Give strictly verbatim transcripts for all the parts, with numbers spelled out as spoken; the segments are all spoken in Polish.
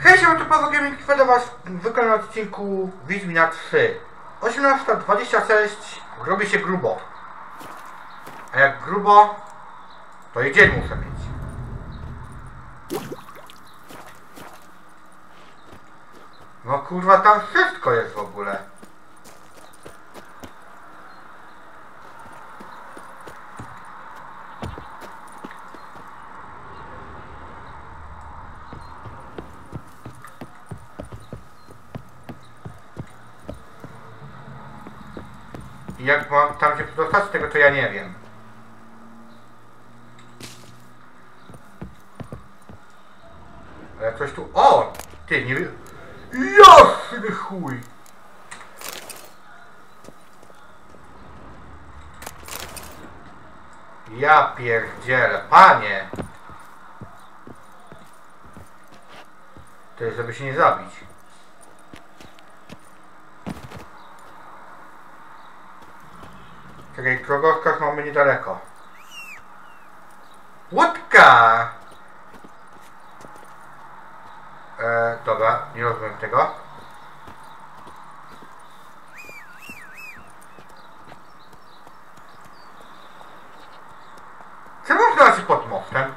Hej, siema, to Paweł Gaming, do was w wykonanym odcinku Wiedźmina trzy. osiemnasta dwadzieścia sześć, robi się grubo. A jak grubo, to i dzień muszę mieć. No kurwa, tam wszystko jest w ogóle. I jak mam tam się dostać z tego, to ja nie wiem. Ale coś tu... O! Ty, nie wiem... Jasny chuj! Ja pierdzielę, panie! To jest, żeby się nie zabić. Czekaj, krogowskaz mamy niedaleko. Łódka! Eee, dobra, nie rozumiem tego. Co można się pod mostem?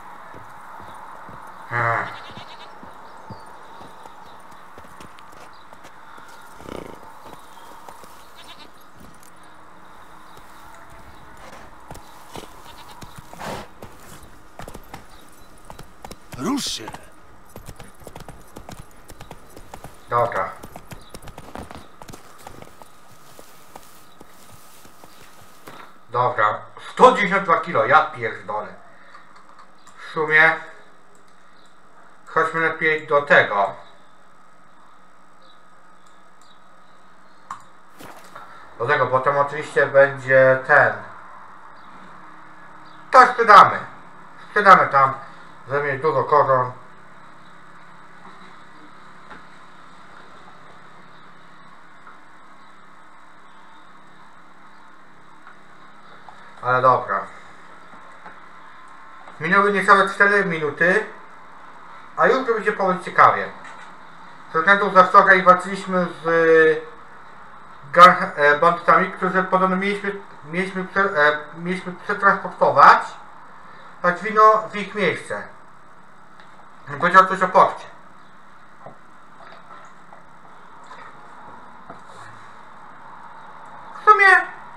Hmm. Rusz się! Dobra. Dobra. sto dziewięćdziesiąt dwa kilo, ja pierdolę. W sumie... Chodźmy lepiej do tego. Do tego, bo tam oczywiście będzie ten. To sprzedamy. Sprzedamy tam. Zamieć dużo koron. Ale dobra. Minęły niecałe cztery minuty. A już będzie powoli ciekawie. Ze względu za wczoraj walczyliśmy z e, bandytami, którzy podobno mieliśmy, mieliśmy, prze, e, mieliśmy przetransportować tak wino w ich miejsce. Powiedział coś o porcie. W sumie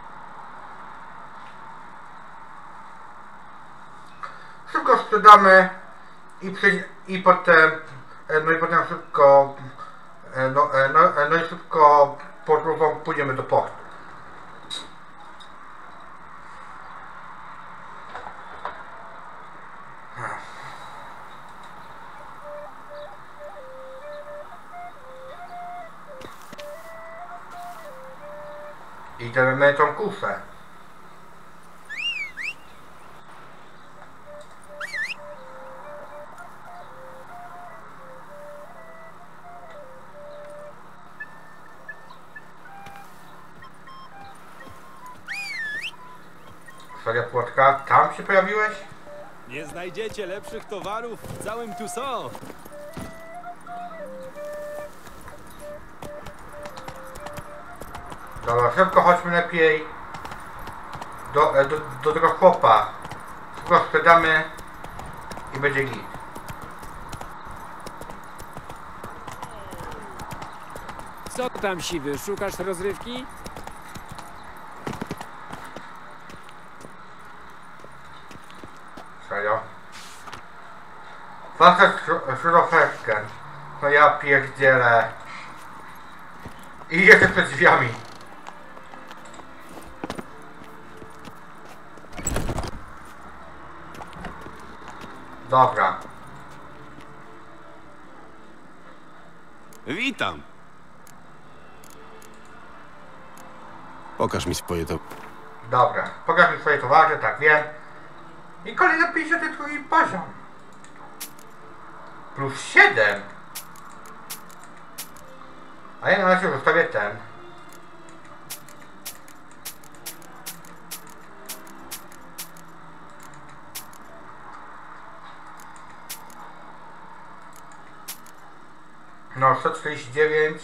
szybko sprzedamy i, przy, i potem no i potem szybko no, no, no i szybko podróżą pójdziemy do portu. I dajemy tą kufę. Seria płotka, tam się pojawiłeś? Nie znajdziecie lepszych towarów w całym Tucson. Dobra, szybko chodźmy lepiej do, do, do tego chłopa. Szybko sprzedamy i będzie git. Co tam, siwy? Szukasz rozrywki? Serio? Facet szurofetkę. No ja pierdzielę. I jeszcze przed drzwiami. Dobra. Witam. Pokaż mi swoje to. Dobra. Pokaż mi swoje towary, tak wiem. I kolejny pięćdziesiąty drugi poziom. Plus siedem. A ja na razie zostawię ten. No, sto czterdzieści dziewięć.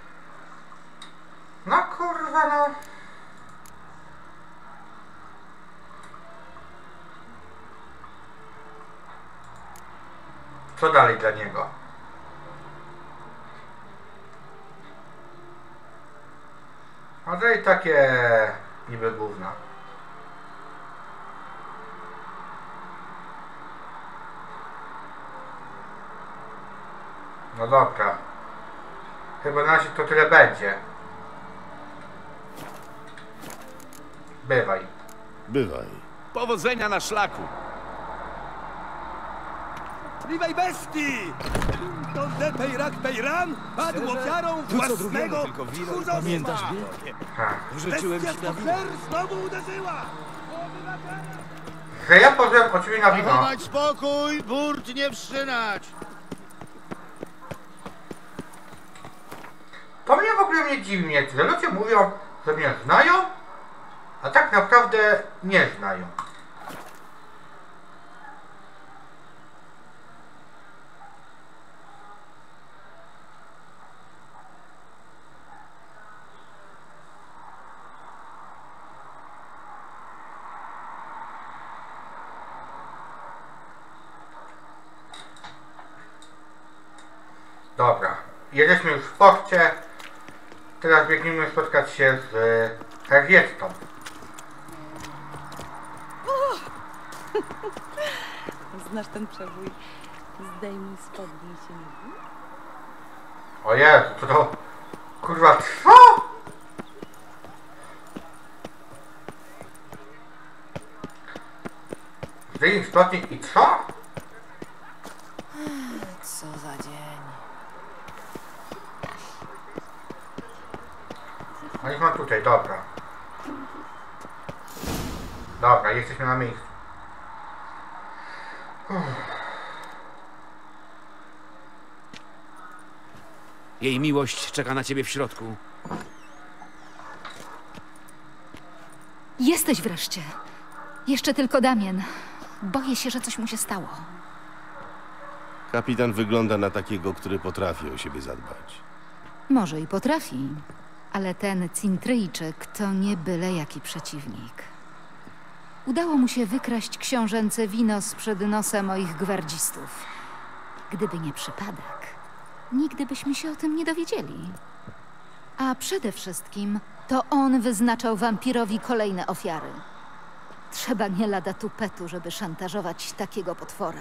No kurwa, no. Co dalej dla niego? A to i takie niby gówno. No dobra. Chyba na razie to tyle będzie. Bywaj. Bywaj. Powodzenia na szlaku. Wiwaj bestii! To Depeyrak Bejran padł ofiarą własnego tchórzostwa! Ha. Bestia z Ofer znowu uderzyła! Że ja pozwolę oczywiście na wino. Zachować spokój, burt nie wszczynać! To mnie w ogóle nie dziwi mnie, że ludzie mówią, że mnie znają, a tak naprawdę nie znają. Dobra, jesteśmy już w porcie. Teraz biegniemy spotkać się z e, Herwiestą. Znasz ten przebój? Zdejmuj spodnie i się nie bój. O Jezu, to to... Kurwa, co? Zdejmij spodnie i co? Co za dzień. No i mam tutaj, dobra. Dobra, jesteśmy na miejscu. Uff. Jej miłość czeka na ciebie w środku. Jesteś wreszcie. Jeszcze tylko Damien. Boję się, że coś mu się stało. Kapitan wygląda na takiego, który potrafi o siebie zadbać. Może i potrafi, ale ten Cintryjczyk to nie byle jaki przeciwnik. Udało mu się wykraść książęce wino sprzed nosa moich gwardzistów. Gdyby nie przypadek, nigdy byśmy się o tym nie dowiedzieli. A przede wszystkim to on wyznaczał wampirowi kolejne ofiary. Trzeba nie lada tupetu, żeby szantażować takiego potwora.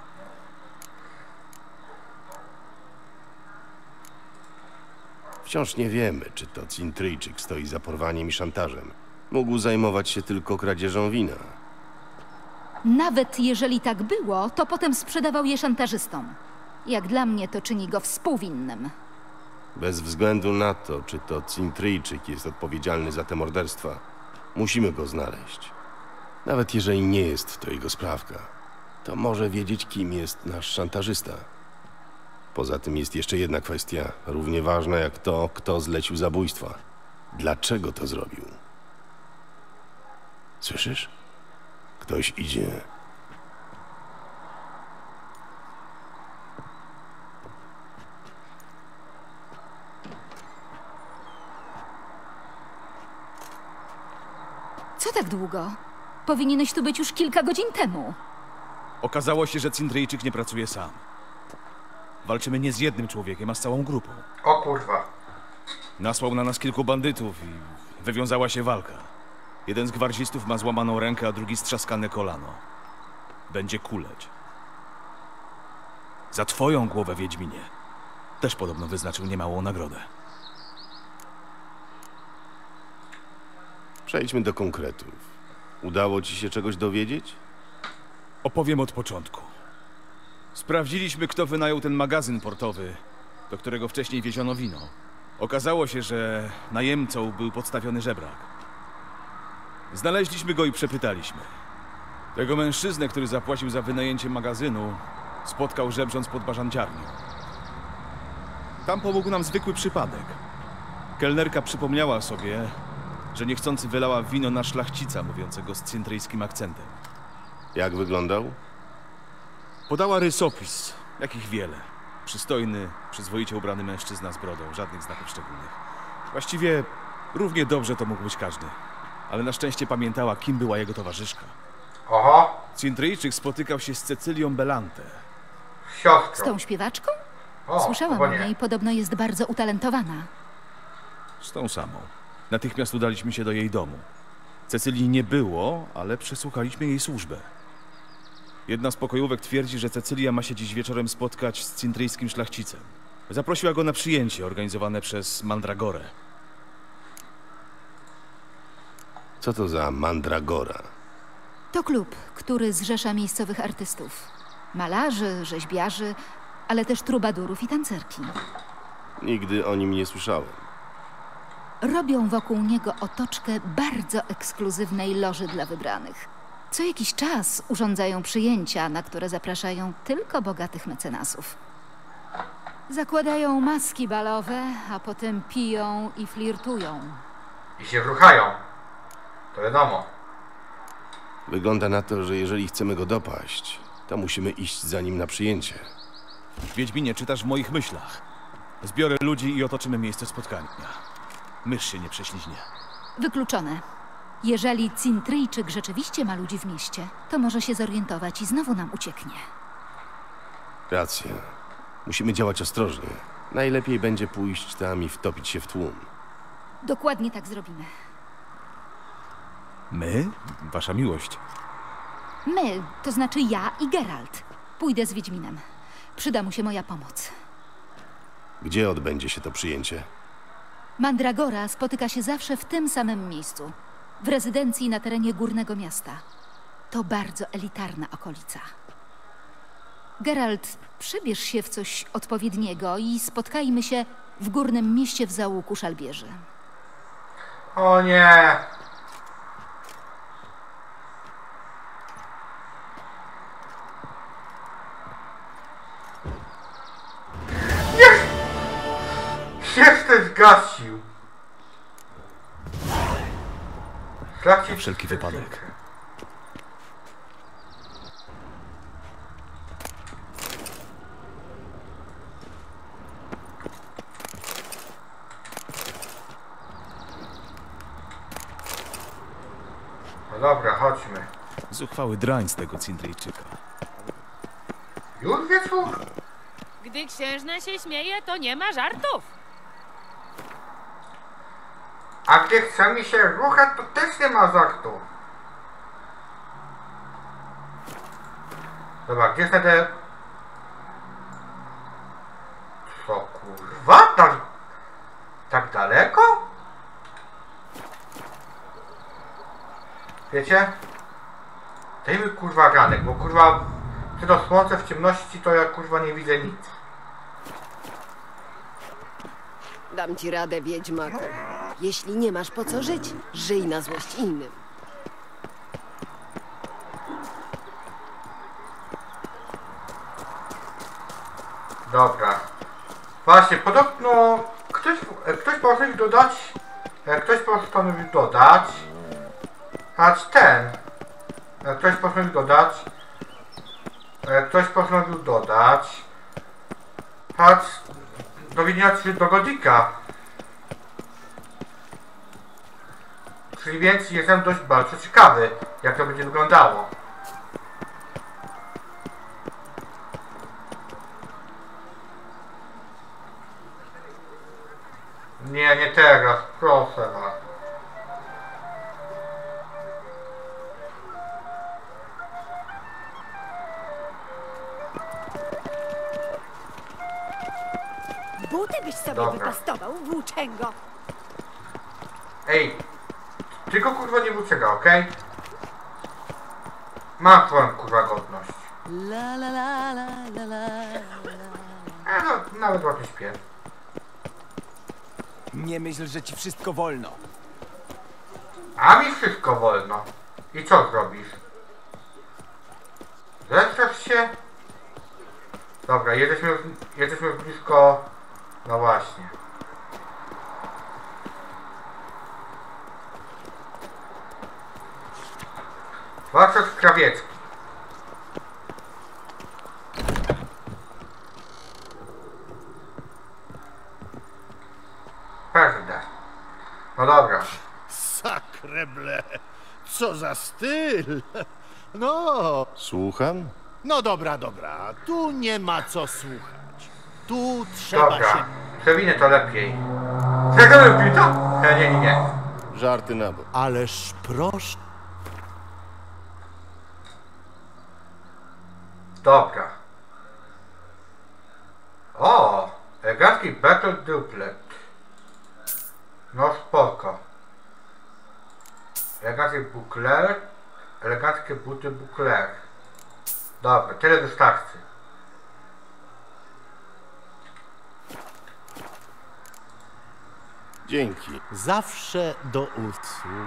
Wciąż nie wiemy, czy to Cintryjczyk stoi za porwaniem i szantażem. Mógł zajmować się tylko kradzieżą wina. Nawet jeżeli tak było, to potem sprzedawał je szantażystom. Jak dla mnie to czyni go współwinnym. Bez względu na to, czy to Cintryjczyk jest odpowiedzialny za te morderstwa, musimy go znaleźć. Nawet jeżeli nie jest to jego sprawka, to może wiedzieć, kim jest nasz szantażysta. Poza tym jest jeszcze jedna kwestia, równie ważna jak to, kto zlecił zabójstwa. Dlaczego to zrobił? Słyszysz? Ktoś idzie. Co tak długo? Powinieneś tu być już kilka godzin temu. Okazało się, że Cintryjczyk nie pracuje sam. Walczymy nie z jednym człowiekiem, a z całą grupą. O kurwa. Nasłał na nas kilku bandytów i wywiązała się walka. Jeden z gwardzistów ma złamaną rękę, a drugi strzaskane kolano. Będzie kuleć. Za twoją głowę, Wiedźminie. Też podobno wyznaczył niemałą nagrodę. Przejdźmy do konkretów. Udało ci się czegoś dowiedzieć? Opowiem od początku. Sprawdziliśmy, kto wynajął ten magazyn portowy, do którego wcześniej wieziono wino. Okazało się, że najemcą był podstawiony żebrak. Znaleźliśmy go i przepytaliśmy. Tego mężczyznę, który zapłacił za wynajęcie magazynu, spotkał żebrząc pod bażanciarnią. Tam pomógł nam zwykły przypadek. Kelnerka przypomniała sobie, że niechcący wylała wino na szlachcica mówiącego z cintryjskim akcentem. Jak wyglądał? Podała rysopis, jakich wiele. Przystojny, przyzwoicie ubrany mężczyzna z brodą, żadnych znaków szczególnych. Właściwie równie dobrze to mógł być każdy. Ale na szczęście pamiętała, kim była jego towarzyszka. Oho, Cintryjczyk spotykał się z Cecylią Belante. z Z siostrą. tą śpiewaczką? O, Słyszałam albo o nie. niej, podobno jest bardzo utalentowana. Z tą samą. Natychmiast udaliśmy się do jej domu. Cecylii nie było, ale przesłuchaliśmy jej służbę. Jedna z pokojówek twierdzi, że Cecylia ma się dziś wieczorem spotkać z cintryjskim szlachcicem. Zaprosiła go na przyjęcie organizowane przez Mandragorę. Co to za mandragora? To klub, który zrzesza miejscowych artystów. Malarzy, rzeźbiarzy, ale też trubadurów i tancerki. Nigdy o nim nie słyszałem. Robią wokół niego otoczkę bardzo ekskluzywnej loży dla wybranych. Co jakiś czas urządzają przyjęcia, na które zapraszają tylko bogatych mecenasów. Zakładają maski balowe, a potem piją i flirtują. I się ruchają. To wiadomo. Wygląda na to, że jeżeli chcemy go dopaść, to musimy iść za nim na przyjęcie. Wiedźminie, czytasz w moich myślach. Zbiorę ludzi i otoczymy miejsce spotkania. Mysz się nie prześliźnie. Wykluczone. Jeżeli Cintryjczyk rzeczywiście ma ludzi w mieście, to może się zorientować i znowu nam ucieknie. Racja. Musimy działać ostrożnie. Najlepiej będzie pójść tam i wtopić się w tłum. Dokładnie tak zrobimy. My? Wasza miłość. My, to znaczy ja i Geralt. Pójdę z Wiedźminem. Przyda mu się moja pomoc. Gdzie odbędzie się to przyjęcie? Mandragora spotyka się zawsze w tym samym miejscu. W rezydencji na terenie Górnego Miasta. To bardzo elitarna okolica. Geralt, przebierz się w coś odpowiedniego i spotkajmy się w Górnym Mieście w zaułku szalbierzy. O nie. Jeszcze zgasił. Szlachcic... Na wszelki wypadek. No dobra, chodźmy. Zuchwały drań z tego Cintryjczyka. Już wieczór? Gdy księżna się śmieje, to nie ma żartów. A gdy chcemy się ruchać, to też nie ma żartu. Dobra, gdzie wtedy... Co kurwa? Tak... Tak daleko? Wiecie? Dajmy kurwa ranek, bo kurwa... Czy to słońce w ciemności, to ja kurwa nie widzę nic. Dam ci radę, wiedźmaku. Jeśli nie masz po co żyć, żyj na złość innym. Dobra. Właśnie, podobno ktoś, ktoś postanowił dodać, ktoś postanowił dodać, acz ten, ktoś postanowił dodać, ktoś postanowił dodać, acz dowiedzieć się do Godika. Czyli więc jestem dość bardzo ciekawy, jak to będzie wyglądało. Nie, nie teraz, proszę was. Buty byś sobie Dobra. wypastował, włóczęgo. Ej, tylko kurwa nie włóczega, okej? Mam twoją kurwa godność. La la la la la la. E, no, nawet ładnie śpię. Nie myśl, że ci wszystko wolno. A mi wszystko wolno. I co zrobisz? Zestrasz się? Dobra, jesteśmy już, jesteśmy już blisko... No właśnie. Warsztat krawiecki. No dobra. Sakreble, co za styl. No, Słucham? no dobra, dobra, tu nie ma co słuchać. Tu trzeba Dobra. się... Przewinę to lepiej. Zagramy w to? Nie, nie, nie, nie. Żarty na bok. Ależ proszę. Dobra. O! Elegancki battle duplet. No spoko. Elegancki bukler. Eleganckie buty bukler. Dobra, tyle wystarczy. Dzięki. Zawsze do usług.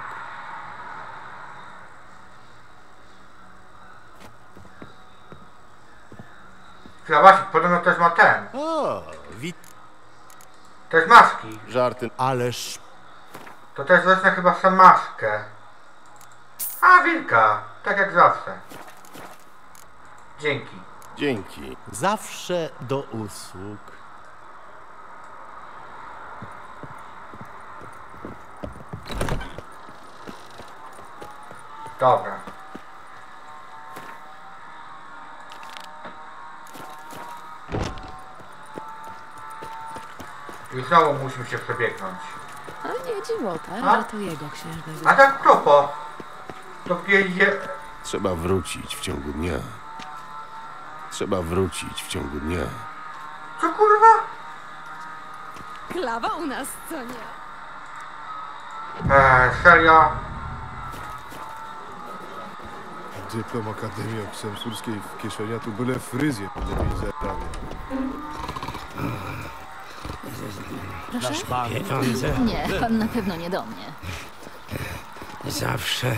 Krawacik, podobno też ma ten. O, wit... Też maski. Żarty. Ależ... To też wezmę chyba sam maskę. A, wilka. Tak jak zawsze. Dzięki. Dzięki. Zawsze do usług. Dobra. I znowu musimy się przebiegnąć. A nie dziwota, A? że to jego księżny A tak propos. To je... Trzeba wrócić w ciągu dnia. Trzeba wrócić w ciągu dnia. Co kurwa? Klawa u nas, co nie? Eee, serio? Dyplom Akademii Oksensurskiej w kieszeni, a tu byle fryzję lepiej zarabia. Proszę? Pieniądze. Nie, pan na pewno nie do mnie. Zawsze.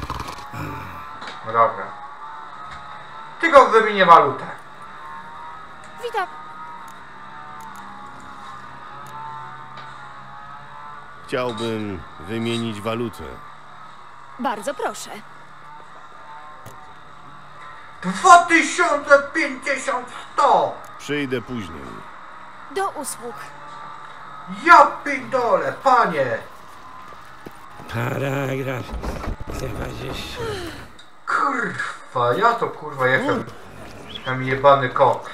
No dobra. Tylko wymienię walutę. Witam. Chciałbym wymienić walutę. Bardzo proszę. Dwa tysiące pięćdziesiąt sto! Przyjdę później. Do usług. Ja pindole, panie! Paragraf dwadzieścia. Kurwa, ja to kurwa jestem tam jebany koks.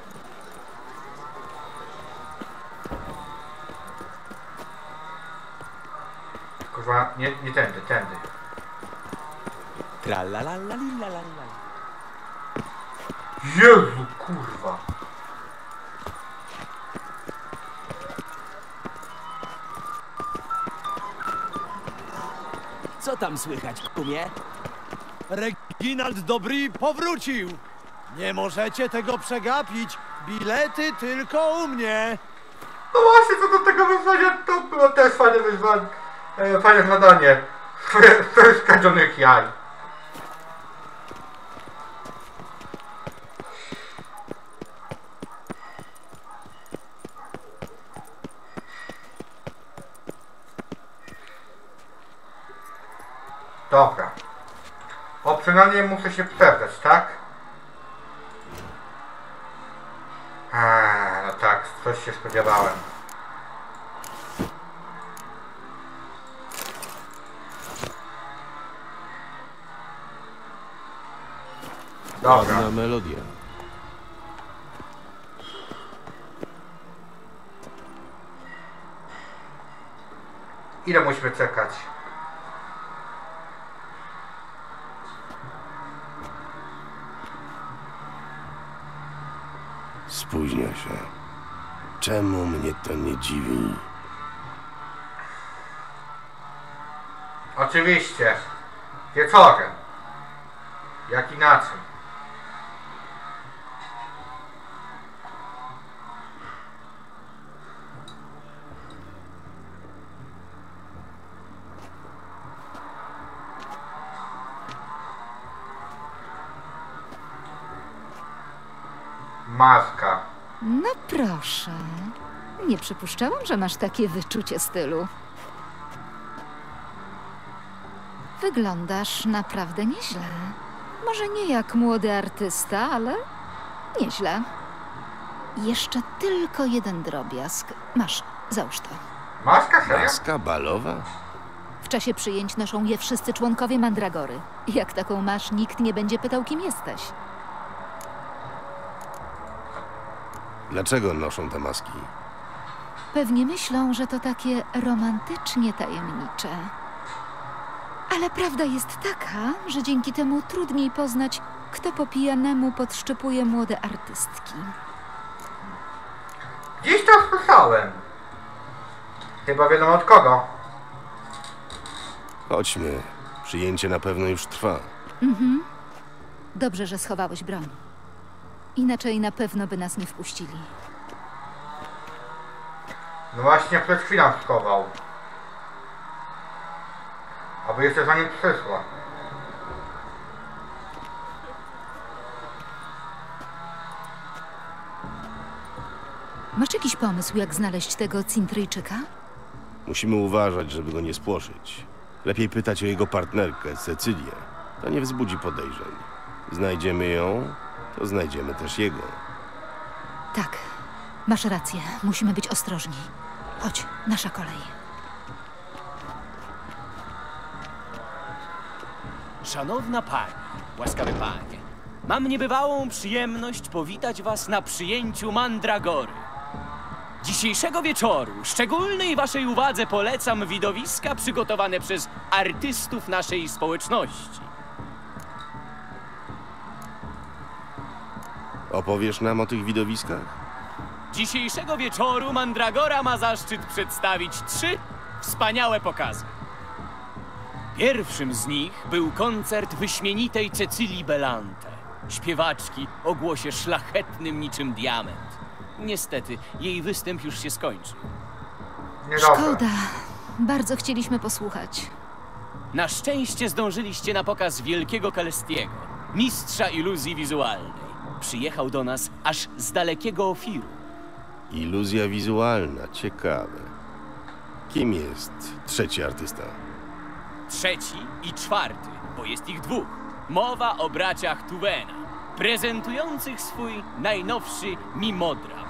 Kurwa, nie, nie tędy, tędy. Jezu, kurwa. Co tam słychać, kumie? Reginald Dobry powrócił! Nie możecie tego przegapić! Bilety tylko u mnie! No właśnie, co do tego wyzwania, to było też fajne wyzwanie, e, fajne zadanie. Z skradzionych jaj. Dobra. Opcjonalnie muszę się przebrać, tak? Eee, no tak, coś się spodziewałem. Dobra. Ładna melodia. Ile musimy czekać? Spóźnia się. Czemu mnie to nie dziwi? Oczywiście. Wieczorem. Jak inaczej. Maska. No proszę. Nie przypuszczałam, że masz takie wyczucie stylu. Wyglądasz naprawdę nieźle. Może nie jak młody artysta, ale nieźle. Jeszcze tylko jeden drobiazg. Masz, załóż to. Maska, serio? Maska balowa? W czasie przyjęć noszą je wszyscy członkowie Mandragory. Jak taką masz, nikt nie będzie pytał, kim jesteś. Dlaczego noszą te maski? Pewnie myślą, że to takie romantycznie tajemnicze. Ale prawda jest taka, że dzięki temu trudniej poznać, kto po pijanemu podszczepuje młode artystki. Gdzieś to słyszałem. Chyba wiadomo od kogo. Chodźmy. Przyjęcie na pewno już trwa. Mhm. Dobrze, że schowałeś broń. Inaczej na pewno by nas nie wpuścili. No właśnie przed chwilą schował. Aby jeszcze za nim przyszła. Masz jakiś pomysł, jak znaleźć tego Cintryjczyka? Musimy uważać, żeby go nie spłoszyć. Lepiej pytać o jego partnerkę, Cecylię. To nie wzbudzi podejrzeń. Znajdziemy ją, to znajdziemy też jego. Tak, masz rację. Musimy być ostrożni. Chodź, nasza kolej. Szanowna pani, łaskawy panie, mam niebywałą przyjemność powitać was na przyjęciu Mandragory. Dzisiejszego wieczoru szczególnej waszej uwadze polecam widowiska przygotowane przez artystów naszej społeczności. Opowiesz nam o tych widowiskach? Dzisiejszego wieczoru Mandragora ma zaszczyt przedstawić trzy wspaniałe pokazy. Pierwszym z nich był koncert wyśmienitej Cecylii Bellante, śpiewaczki o głosie szlachetnym niczym diament. Niestety, jej występ już się skończył. Szkoda. Bardzo chcieliśmy posłuchać. Na szczęście zdążyliście na pokaz wielkiego Celestiego, mistrza iluzji wizualnej. Przyjechał do nas aż z dalekiego Ofiru. Iluzja wizualna, ciekawe. Kim jest trzeci artysta? Trzeci i czwarty, bo jest ich dwóch. Mowa o braciach Tuwena, prezentujących swój najnowszy mimodram.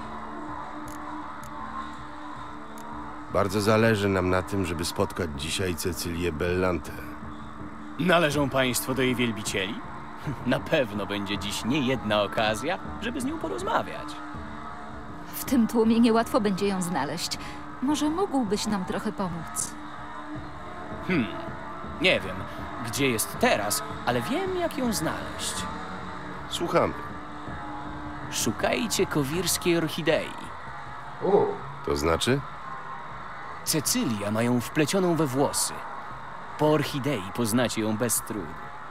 Bardzo zależy nam na tym, żeby spotkać dzisiaj Cecylię Bellante. Należą państwo do jej wielbicieli? Na pewno będzie dziś niejedna okazja, żeby z nią porozmawiać. W tym tłumie niełatwo będzie ją znaleźć. Może mógłbyś nam trochę pomóc? Hmm, nie wiem, gdzie jest teraz, ale wiem, jak ją znaleźć. Słuchamy. Szukajcie kowirskiej orchidei. U. To znaczy? Cecylia ma ją wplecioną we włosy. Po orchidei poznacie ją bez trudu.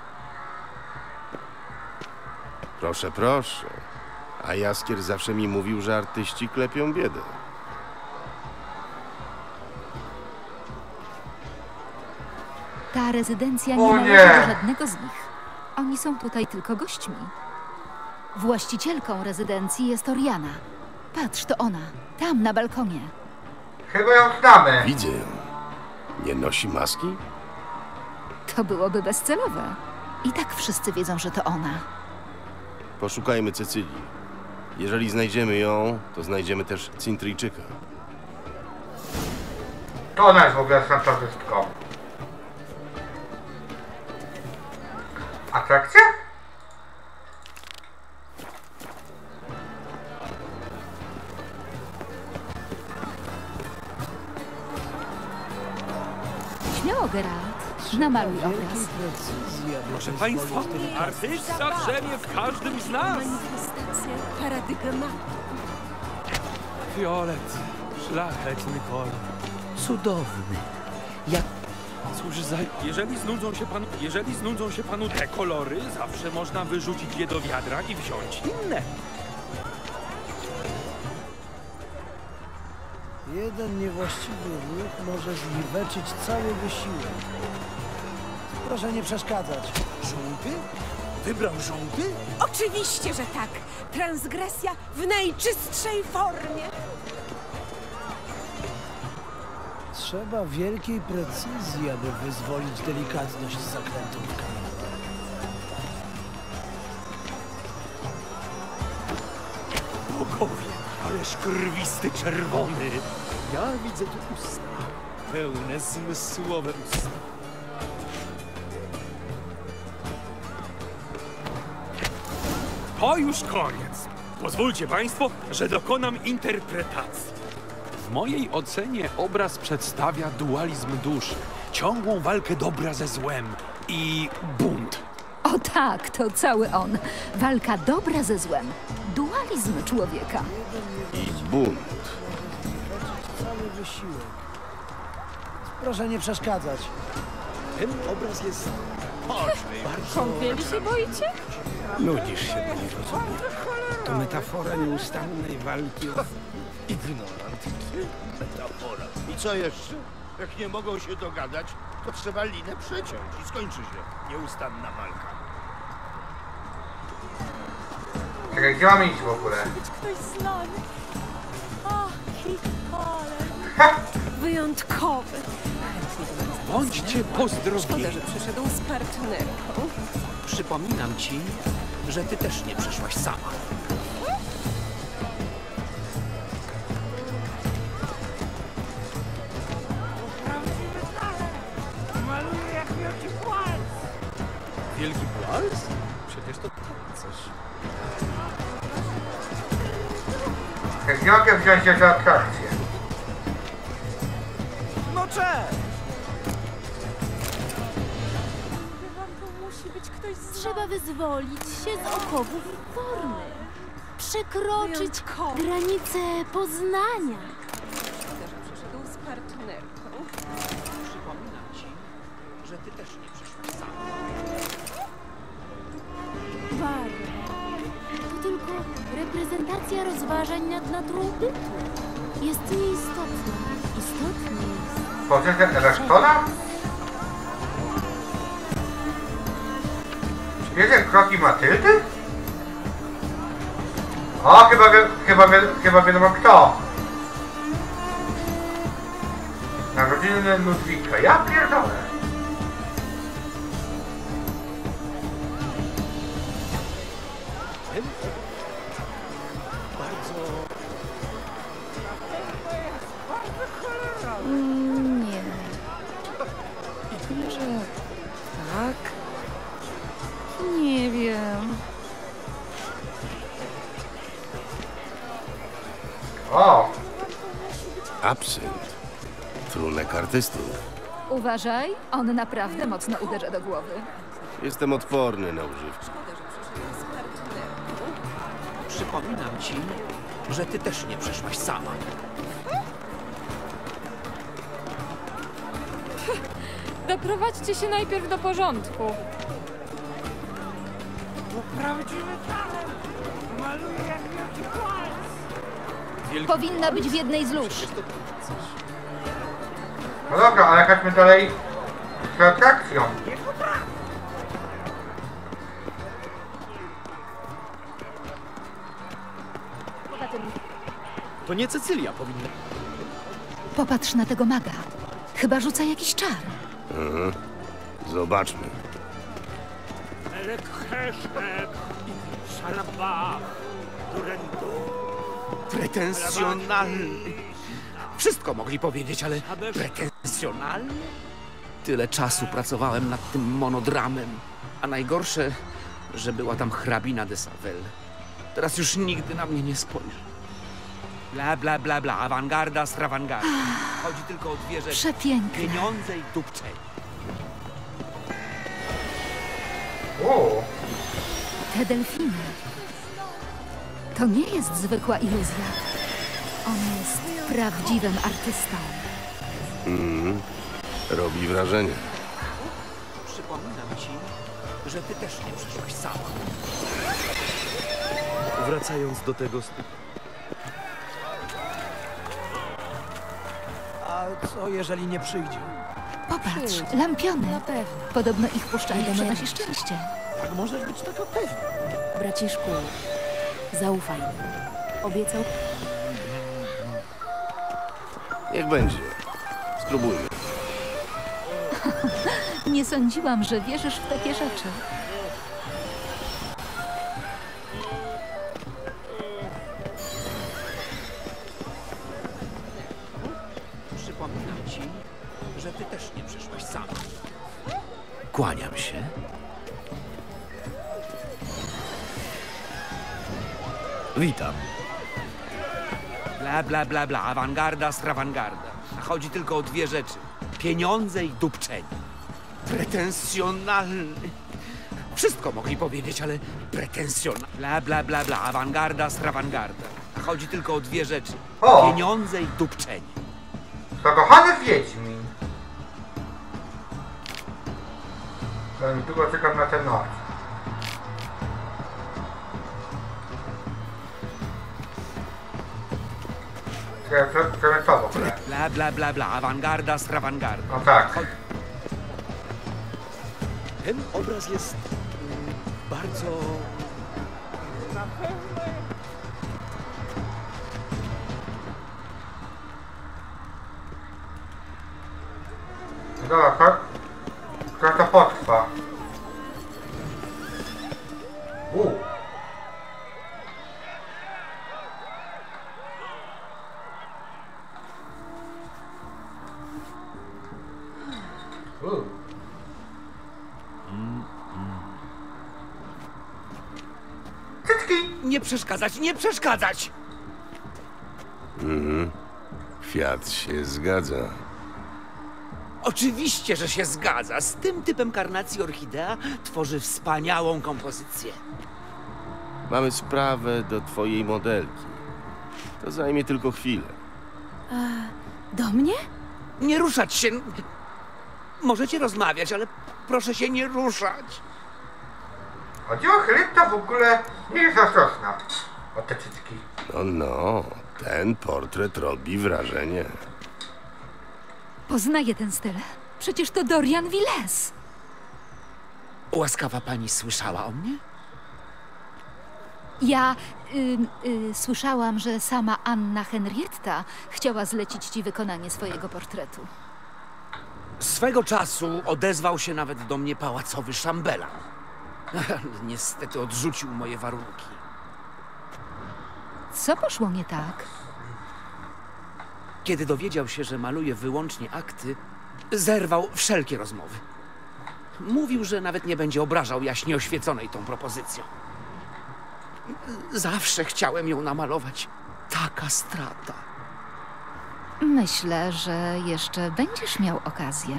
Proszę, proszę. A Jaskier zawsze mi mówił, że artyści klepią biedę. Ta rezydencja O nie należy nie! do żadnego z nich. Oni są tutaj tylko gośćmi. Właścicielką rezydencji jest Oriana. Patrz, to ona. Tam, na balkonie. Chyba ją znamy. Widzę ją. Nie nosi maski? To byłoby bezcelowe. I tak wszyscy wiedzą, że to ona. Poszukajmy Cecylii. Jeżeli znajdziemy ją, to znajdziemy też Cintryjczyka. To ona jest w ogóle szantażystką. Atrakcja? Śmiało, Geralt. Namaluj obraz. Proszę państwa, artysta drzemie w każdym z nas. Manifestacja paradygmatu. Fiolet, szlachetny kolor. Cudowny. Jak... Cóż za... Jeżeli znudzą się panu... Jeżeli znudzą się panu te kolory, zawsze można wyrzucić je do wiadra i wziąć inne. Jeden niewłaściwy ruch może zniweczyć cały wysiłek. Proszę nie przeszkadzać. Żółty? Wybrał żółty? Oczywiście, że tak. Transgresja w najczystszej formie. Trzeba wielkiej precyzji, aby wyzwolić delikatność z zaklętą w kamieniu. Bogowie, ale Ależ krwisty czerwony. Ja widzę tu usta. Pełne zmysłowe usta. To już koniec. Pozwólcie państwo, że dokonam interpretacji. W mojej ocenie obraz przedstawia dualizm duszy, ciągłą walkę dobra ze złem i bunt. O tak, to cały on. Walka dobra ze złem. Dualizm człowieka. I bunt. Cały wysiłek. Proszę nie przeszkadzać. Ten obraz jest... Kąpieli się boicie? Nudzisz się do niego, co nie? To metafora nieustannej walki o ignorant. Metafora. I co jeszcze? Jak nie mogą się dogadać, to trzeba linę przeciąć i skończy się nieustanna walka. Czekaj, gdzie mamy iść w ogóle? Być ktoś znany. Ach, ale wyjątkowy. Bądźcie pozdrowieni. Szkoda, że przyszedł z partnerką. Przypominam ci, że ty też nie przyszłaś sama. Maluje jak wielki płas. Wielki płas? Przecież to coś. Nie mogę wziąć się za atrakcję. No cześć! Musi być ktoś znany. Trzeba wyzwolić się z okowów formy. Przekroczyć granicę poznania. Szkoda, że przyszedł z partnerką. Przypominam ci, że ty też nie przyszłaś sama. Barry. To tylko reprezentacja rozważań nad naturą bytu. Jest nieistotna. Istotny jest... Portret Electrona? Wiecie kroki Matyldy? O, chyba, wie, chyba, wie, chyba wiadomo kto. Narodziny Ludwika. Ja pierdolę. Mm, nie. Może tak? Nie wiem. O! Absynt. Trunek artystów. Uważaj, on naprawdę mocno uderza do głowy. Jestem odporny na używki. Przypominam ci, że ty też nie przyszłaś sama. Doprowadźcie się najpierw do porządku. Prawdziwy talent. Maluje jak wielki płas. Powinna być w jednej z lóż. No dobra, ale chodźmy dalej z atrakcją. To nie Cecylia powinna. Popatrz na tego maga. Chyba rzuca jakiś czar. Mhm. Zobaczmy. Elekheszek, szalabach, durendu. Pretensjonalny. Wszystko mogli powiedzieć, ale pretensjonalny? Tyle czasu pracowałem nad tym monodramem. A najgorsze, że była tam hrabina de Savelle. Teraz już nigdy na mnie nie spojrzy. Bla, bla, bla, bla. Awangarda, strawangarda. Chodzi tylko o dwie rzeczy. Przepiękne. Pieniądze i dupczej. O! Te delfiny. To nie jest zwykła iluzja. On jest prawdziwym artystą. Mhm. Robi wrażenie. Przypominam ci, że ty też nie przyszłaś sama. Wracając do tego... A co jeżeli nie przyjdzie? Popatrz, lampiony. Podobno ich puszczanie przynosi szczęście. Tak możesz być taka pewna. Braciszku, zaufaj mi. Obiecał... Niech będzie. Spróbujmy. Nie sądziłam, że wierzysz w takie rzeczy. ci, że ty też nie przyszłaś sama. Kłaniam się. Witam. Bla, bla, bla, bla. Awangarda, strawangarda. Chodzi tylko o dwie rzeczy. Pieniądze i dupczenie. Pretensjonalny. Wszystko mogli powiedzieć, ale pretensjonalny. Bla, bla, bla, bla. Awangarda, strawangarda. Chodzi tylko o dwie rzeczy. O! Pieniądze i dupczenie. Zakochany Wiedźmin. Ja długo czekam na ten noc. Czekaj, co w ogóle? Bla, bla, bla, bla. Awangarda, strawangarda. No tak. Chodź. Ten obraz jest mm, bardzo... Na pewno... Dobra, to, to potrwa. U. U. Nie przeszkadzać, nie przeszkadzać! Mhm. Kwiat się zgadza. Oczywiście, że się zgadza. Z tym typem karnacji orchidea tworzy wspaniałą kompozycję. Mamy sprawę do twojej modelki. To zajmie tylko chwilę. A, do mnie? Nie ruszać się. Możecie rozmawiać, ale proszę się nie ruszać. A Diochyryta w ogóle nie jest zazdrosna o te cycki. No, no. Ten portret robi wrażenie. Poznaję ten styl. Przecież to Dorian Villes. Łaskawa pani słyszała o mnie? Ja y, y, słyszałam, że sama Anna Henrietta chciała zlecić ci wykonanie swojego portretu. Swego czasu odezwał się nawet do mnie pałacowy szambelan. Niestety odrzucił moje warunki. Co poszło nie tak? Kiedy dowiedział się, że maluję wyłącznie akty, zerwał wszelkie rozmowy. Mówił, że nawet nie będzie obrażał jaśnie oświeconej tą propozycją. Zawsze chciałem ją namalować. Taka strata. Myślę, że jeszcze będziesz miał okazję.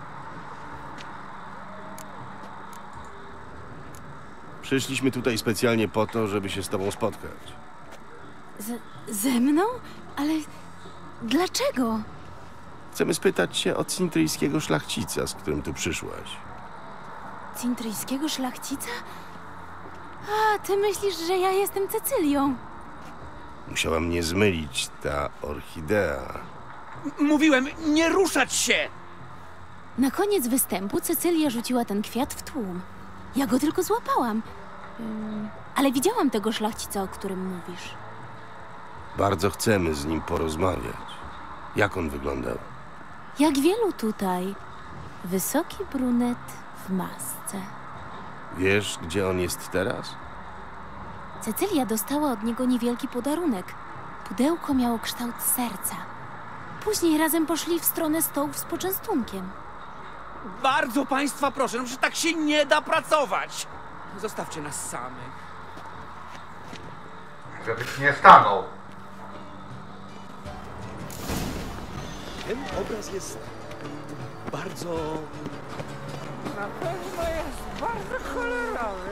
Przyszliśmy tutaj specjalnie po to, żeby się z tobą spotkać. Z, ze mną? Ale dlaczego? Chcemy spytać się o cintryjskiego szlachcica, z którym tu przyszłaś. Cintryjskiego szlachcica? A, ty myślisz, że ja jestem Cecylią? Musiała mnie zmylić ta orchidea. Mówiłem, nie ruszać się! Na koniec występu Cecylia rzuciła ten kwiat w tłum. Ja go tylko złapałam. Ym, ale widziałam tego szlachcica, o którym mówisz. Bardzo chcemy z nim porozmawiać. Jak on wyglądał? Jak wielu tutaj. Wysoki brunet w masce. Wiesz, gdzie on jest teraz? Cecylia dostała od niego niewielki podarunek. Pudełko miało kształt serca. Później razem poszli w stronę stołów z poczęstunkiem. Bardzo państwa proszę, no, że tak się nie da pracować. Zostawcie nas samych. Żebyś nie stanął. Ten obraz jest bardzo... Na pewno jest bardzo kolorowy.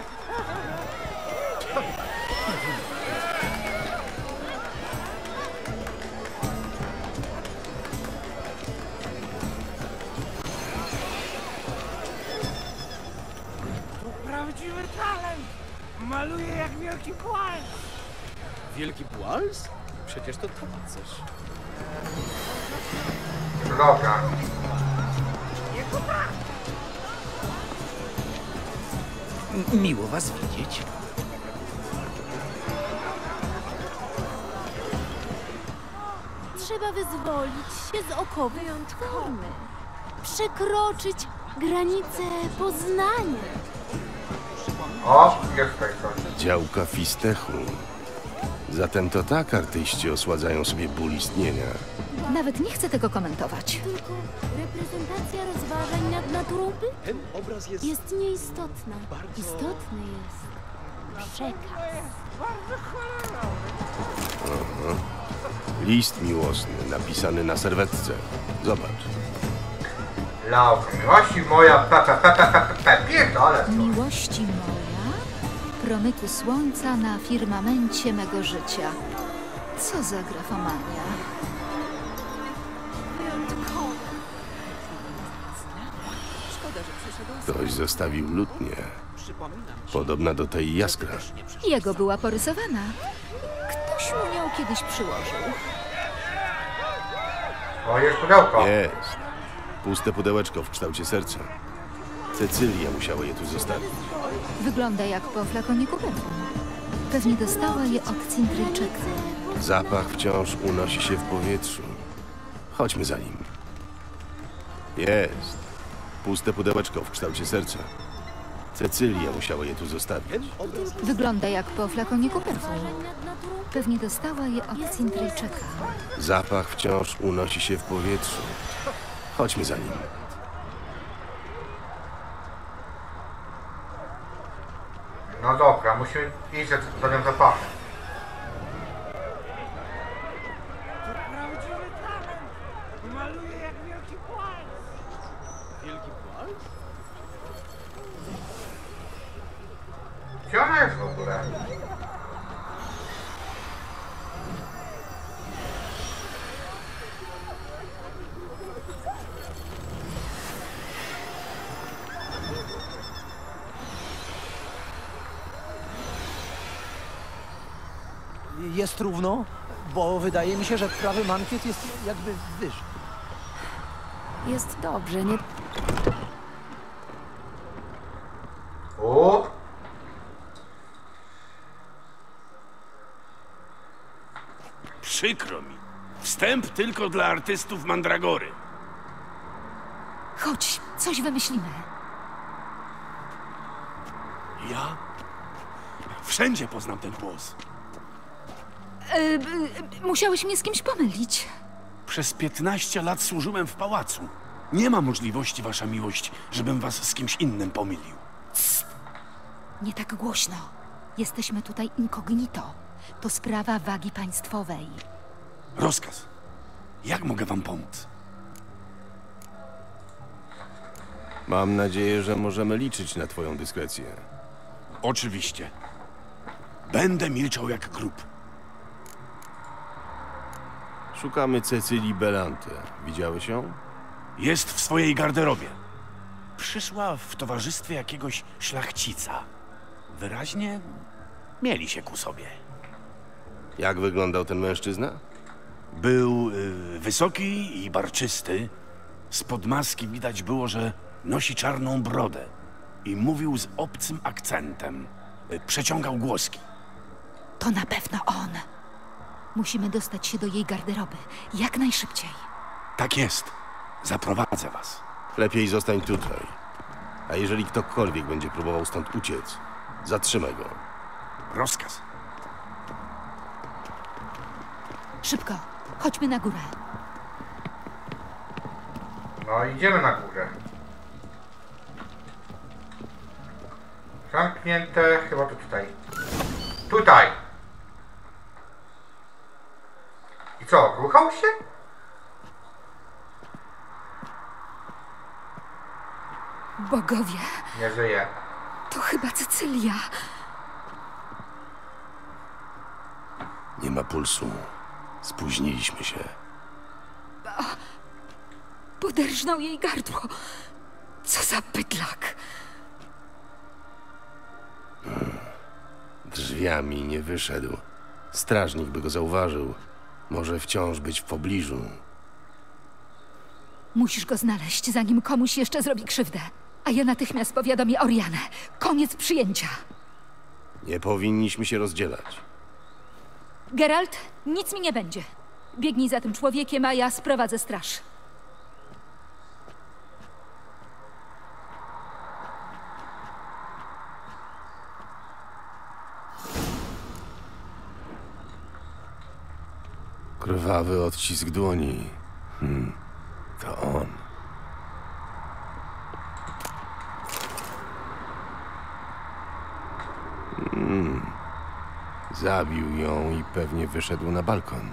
To prawdziwy talent! Maluje jak wielki płaszcz! Wielki Płals? Przecież to tancerz. Droga. M- miło was widzieć. Trzeba wyzwolić się z okowu formy. Przekroczyć granicę poznania. O, jest tutaj coś. Działka Fistechu. Zatem to tak artyści osładzają sobie ból istnienia. Nawet nie chcę tego komentować. Tylko reprezentacja rozważań nad naturą bytu Ten obraz jest... jest nieistotna. Istotny jest przekaz. Aha. List miłosny, napisany na serwetce. Zobacz. Laura, miłości moja, pe, pe, pe, pe, pe, pe, pierdolę. Miłości moja, promyku słońca na firmamencie mego życia. Co za grafomania. Ktoś zostawił lutnię. Podobna do tej jaskra. Jego była porysowana. Ktoś mu ją kiedyś przyłożył. O, jest pudełko. Jest. Puste pudełeczko w kształcie serca. Cecylia musiała je tu zostawić. Wygląda jak po flakoniku perfum. Pewnie dostała je od Cintryjczyka. Zapach wciąż unosi się w powietrzu. Chodźmy za nim. Jest. Puste pudełeczko w kształcie serca. Cecylia musiała je tu zostawić. Wygląda jak po flakoniku perfum. Pewnie dostała je od Cintryjczyka. Zapach wciąż unosi się w powietrzu. Chodźmy za nim. No dobra, musimy iść za, za tym zapachem. Maluje jak wielki płaszcz. Wielki płaszcz? Gdzie ona jest w ogóle? Jest równo, bo wydaje mi się, że prawy mankiet jest jakby wyższy. Jest dobrze, nie... O! Przykro mi. Wstęp tylko dla artystów Mandragory. Chodź, coś wymyślimy. Ja? Wszędzie poznam ten głos. E, e, musiałeś mnie z kimś pomylić. Przez piętnaście lat służyłem w pałacu. Nie ma możliwości, wasza miłość, żebym was z kimś innym pomylił. Nie tak głośno. Jesteśmy tutaj incognito. To sprawa wagi państwowej. Rozkaz. Jak mogę wam pomóc? Mam nadzieję, że możemy liczyć na twoją dyskrecję. Oczywiście. Będę milczał jak grób. Szukamy Cecylii Bellante. Widziałeś ją? Jest w swojej garderobie. Przyszła w towarzystwie jakiegoś szlachcica. Wyraźnie mieli się ku sobie. Jak wyglądał ten mężczyzna? Był y, wysoki i barczysty. Spod maski widać było, że nosi czarną brodę. I mówił z obcym akcentem. Y, przeciągał głoski. To na pewno on. Musimy dostać się do jej garderoby. Jak najszybciej. Tak jest. Zaprowadzę was. Lepiej zostań tutaj. A jeżeli ktokolwiek będzie próbował stąd uciec, zatrzymaj go. Rozkaz. Szybko. Chodźmy na górę. No idziemy na górę. Zamknięte, chyba to tutaj. Tutaj! I co, ruchał się? Bogowie, Nie żyje. to chyba Cecylia. Nie ma pulsu. Spóźniliśmy się. Poderżnął jej gardło. Co za bydlak. Hmm. Drzwiami nie wyszedł. Strażnik by go zauważył. Może wciąż być w pobliżu. Musisz go znaleźć, zanim komuś jeszcze zrobi krzywdę. A ja natychmiast powiadomię Orianę. Koniec przyjęcia. Nie powinniśmy się rozdzielać. Geralt, nic mi nie będzie. Biegnij za tym człowiekiem, a ja sprowadzę straż. Krwawy odcisk dłoni. Hmm, to on. Hmm. Zabił ją i pewnie wyszedł na balkon.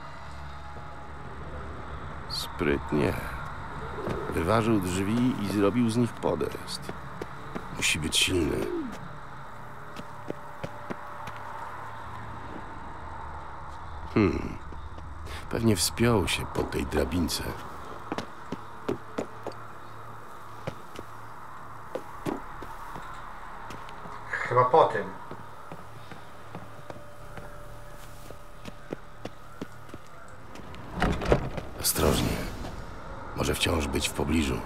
Sprytnie. Wyważył drzwi i zrobił z nich podest. Musi być silny. Hmm. Pewnie wspiął się po tej drabince. Chyba po tym. Ostrożnie. Może wciąż być w pobliżu.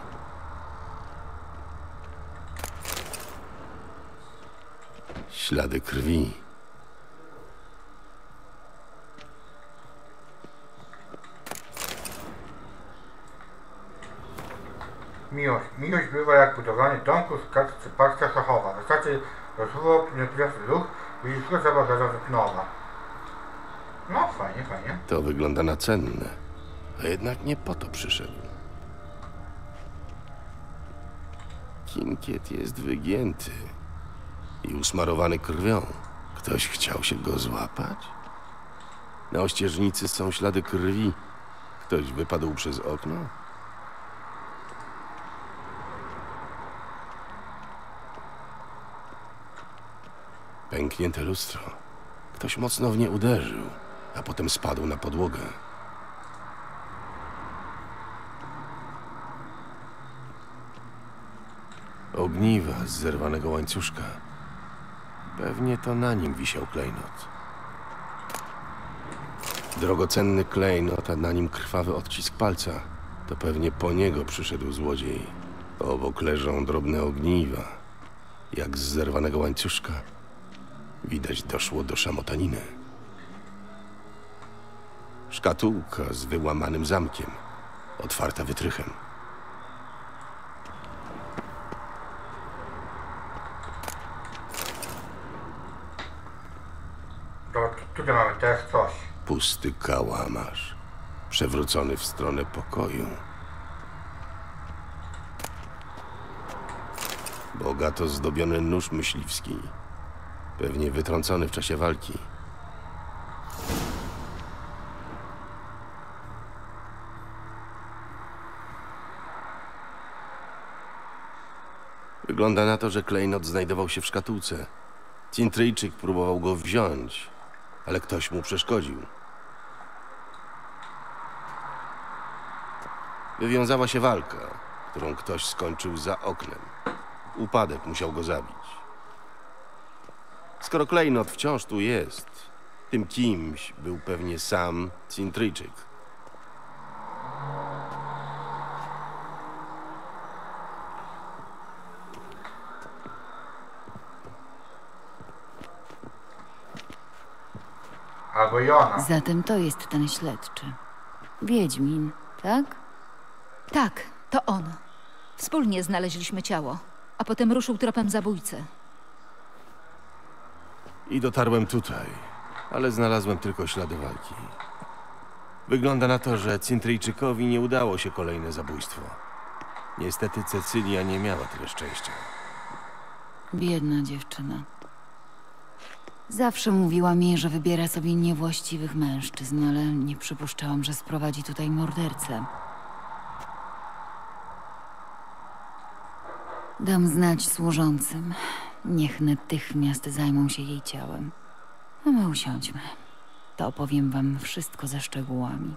Ślady krwi. Miłość. Miłość bywa jak budowanie domku z kart czy parka szachowa. Wystarczy rozsłowo, nieprzyjazny ruch i wszystko trzeba zaraz od nowa. No, fajnie, fajnie. To wygląda na cenne. A jednak nie po to przyszedł. Kinkiet jest wygięty i usmarowany krwią. Ktoś chciał się go złapać? Na ościeżnicy są ślady krwi. Ktoś wypadł przez okno? Pęknięte lustro. Ktoś mocno w nie uderzył, a potem spadł na podłogę. Ogniwa z zerwanego łańcuszka. Pewnie to na nim wisiał klejnot. Drogocenny klejnot, a na nim krwawy odcisk palca. To pewnie po niego przyszedł złodziej. Obok leżą drobne ogniwa, jak z zerwanego łańcuszka. Widać, doszło do szamotaniny. Szkatułka z wyłamanym zamkiem, otwarta wytrychem. To tutaj mamy też coś. Pusty kałamarz, przewrócony w stronę pokoju. Bogato zdobiony nóż myśliwski, pewnie wytrącony w czasie walki. Wygląda na to, że klejnot znajdował się w szkatułce. Cintryjczyk próbował go wziąć, ale ktoś mu przeszkodził. Wywiązała się walka, którą ktoś skończył za oknem. Upadek musiał go zabić. Skoro klejnot wciąż tu jest, tym kimś był pewnie sam Cintryjczyk. Albo i ona. Zatem to jest ten śledczy. Wiedźmin, tak? Tak, to on. Wspólnie znaleźliśmy ciało, a potem ruszył tropem zabójcy. I dotarłem tutaj, ale znalazłem tylko ślady walki. Wygląda na to, że Cintryjczykowi nie udało się kolejne zabójstwo. Niestety Cecylia nie miała tyle szczęścia. Biedna dziewczyna. Zawsze mówiła mi, że wybiera sobie niewłaściwych mężczyzn, ale nie przypuszczałam, że sprowadzi tutaj mordercę. Dam znać służącym. Niech natychmiast zajmą się jej ciałem. A my usiądźmy. To opowiem wam wszystko ze szczegółami.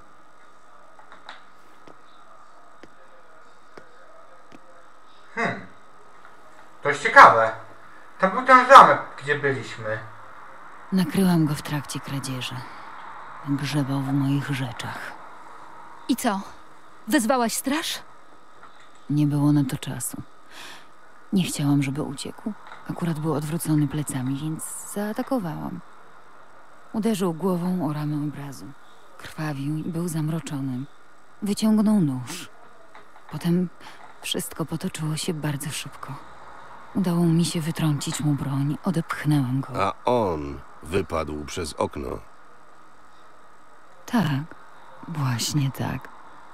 Hmm. To jest ciekawe. Tam był ten zamek, gdzie byliśmy. Nakryłam go w trakcie kradzieży. Grzebał w moich rzeczach. I co? Wezwałaś straż? Nie było na to czasu. Nie chciałam, żeby uciekł. Akurat był odwrócony plecami, więc zaatakowałam. Uderzył głową o ramę obrazu. Krwawił i był zamroczony. Wyciągnął nóż. Potem wszystko potoczyło się bardzo szybko. Udało mi się wytrącić mu broń, odepchnęłam go. A on wypadł przez okno. Tak, właśnie tak.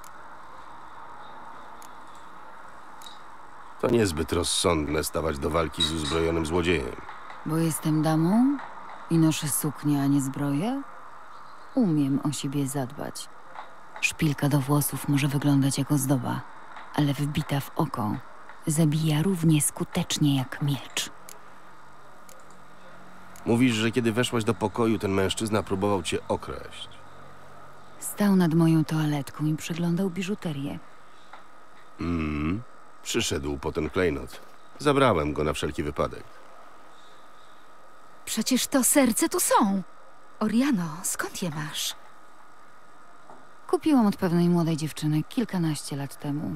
To niezbyt rozsądne stawać do walki z uzbrojonym złodziejem. Bo jestem damą i noszę suknię, a nie zbroję? Umiem o siebie zadbać. Szpilka do włosów może wyglądać jak ozdoba, ale wbita w oko zabija równie skutecznie jak miecz. Mówisz, że kiedy weszłaś do pokoju, ten mężczyzna próbował cię okraść. Stał nad moją toaletką i przeglądał biżuterię. Mm, przyszedł po ten klejnot. Zabrałem go na wszelki wypadek. Przecież to serce tu są! Oriano, skąd je masz? Kupiłam od pewnej młodej dziewczyny kilkanaście lat temu.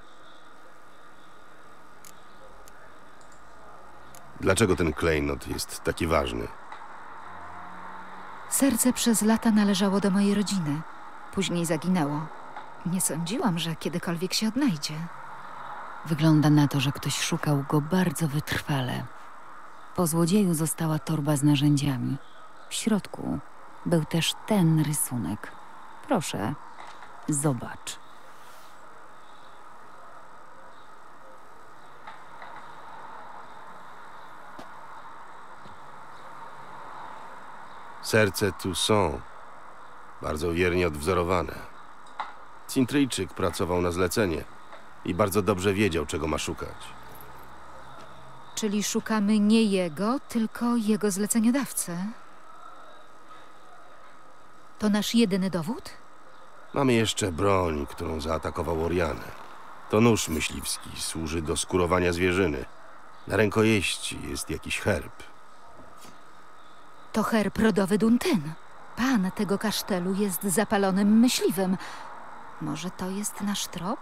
Dlaczego ten klejnot jest taki ważny? Serce przez lata należało do mojej rodziny. Później zaginęło. Nie sądziłam, że kiedykolwiek się odnajdzie. Wygląda na to, że ktoś szukał go bardzo wytrwale. Po złodzieju została torba z narzędziami. W środku był też ten rysunek. Proszę, zobacz. Serce tu są. Bardzo wiernie odwzorowane. Cintryjczyk pracował na zlecenie i bardzo dobrze wiedział, czego ma szukać. Czyli szukamy nie jego, tylko jego zleceniodawcę. To nasz jedyny dowód? Mamy jeszcze broń, którą zaatakował Orianę. To nóż myśliwski, służy do skurowania zwierzyny. Na rękojeści jest jakiś herb. To herb rodowy Duntyn. Pan tego kasztelu jest zapalonym myśliwym. Może to jest nasz trop?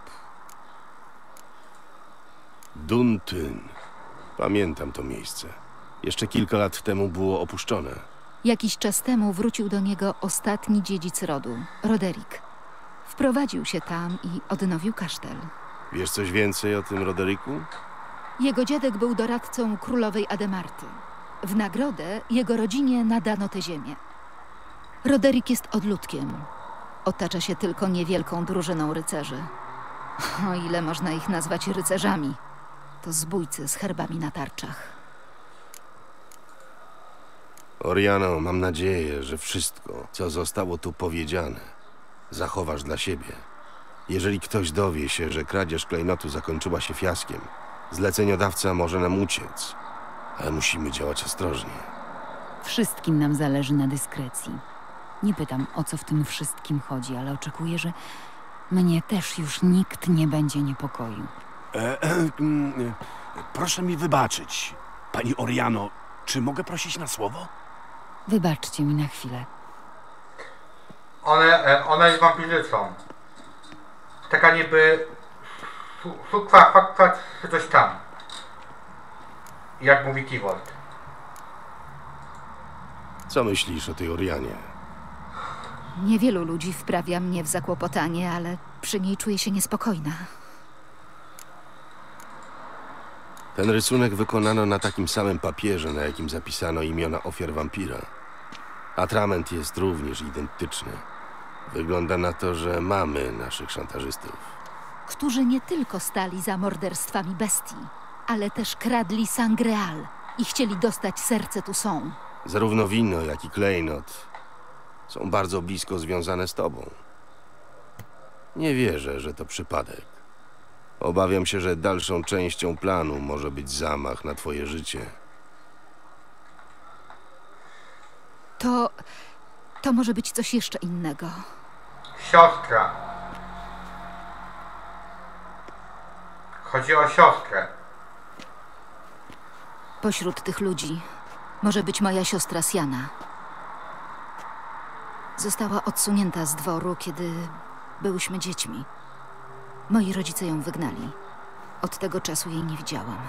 Duntyn. Pamiętam to miejsce. Jeszcze kilka lat temu było opuszczone. Jakiś czas temu wrócił do niego ostatni dziedzic rodu, Roderick. Wprowadził się tam i odnowił kasztel. Wiesz coś więcej o tym Roderiku? Jego dziadek był doradcą królowej Ademarty. W nagrodę jego rodzinie nadano tę ziemię. Roderick jest odludkiem. Otacza się tylko niewielką drużyną rycerzy. O ile można ich nazwać rycerzami. To zbójcy z herbami na tarczach. Oriano, mam nadzieję, że wszystko, co zostało tu powiedziane, zachowasz dla siebie. Jeżeli ktoś dowie się, że kradzież klejnotu zakończyła się fiaskiem, zleceniodawca może nam uciec, ale musimy działać ostrożnie. Wszystkim nam zależy na dyskrecji. Nie pytam, o co w tym wszystkim chodzi, ale oczekuję, że mnie też już nikt nie będzie niepokoił. E, e, mm, proszę mi wybaczyć, pani Oriano. Czy mogę prosić na słowo? Wybaczcie mi na chwilę. One, e, ona jest wampirzycą. Taka niby sukwa, fakwa, czy coś tam. Jak mówi Tivolt. Co myślisz o tej Orianie? Niewielu ludzi wprawia mnie w zakłopotanie, ale przy niej czuję się niespokojna. Ten rysunek wykonano na takim samym papierze, na jakim zapisano imiona ofiar wampira. Atrament jest również identyczny. Wygląda na to, że mamy naszych szantażystów. Którzy nie tylko stali za morderstwami bestii, ale też kradli Sangreal i chcieli dostać serce tu są. Zarówno wino, jak i klejnot są bardzo blisko związane z tobą. Nie wierzę, że to przypadek. Obawiam się, że dalszą częścią planu może być zamach na twoje życie. To... to może być coś jeszcze innego. Siostra. Chodzi o siostrę. Pośród tych ludzi może być moja siostra Siana. Została odsunięta z dworu, kiedy byłyśmy dziećmi. Moi rodzice ją wygnali. Od tego czasu jej nie widziałam.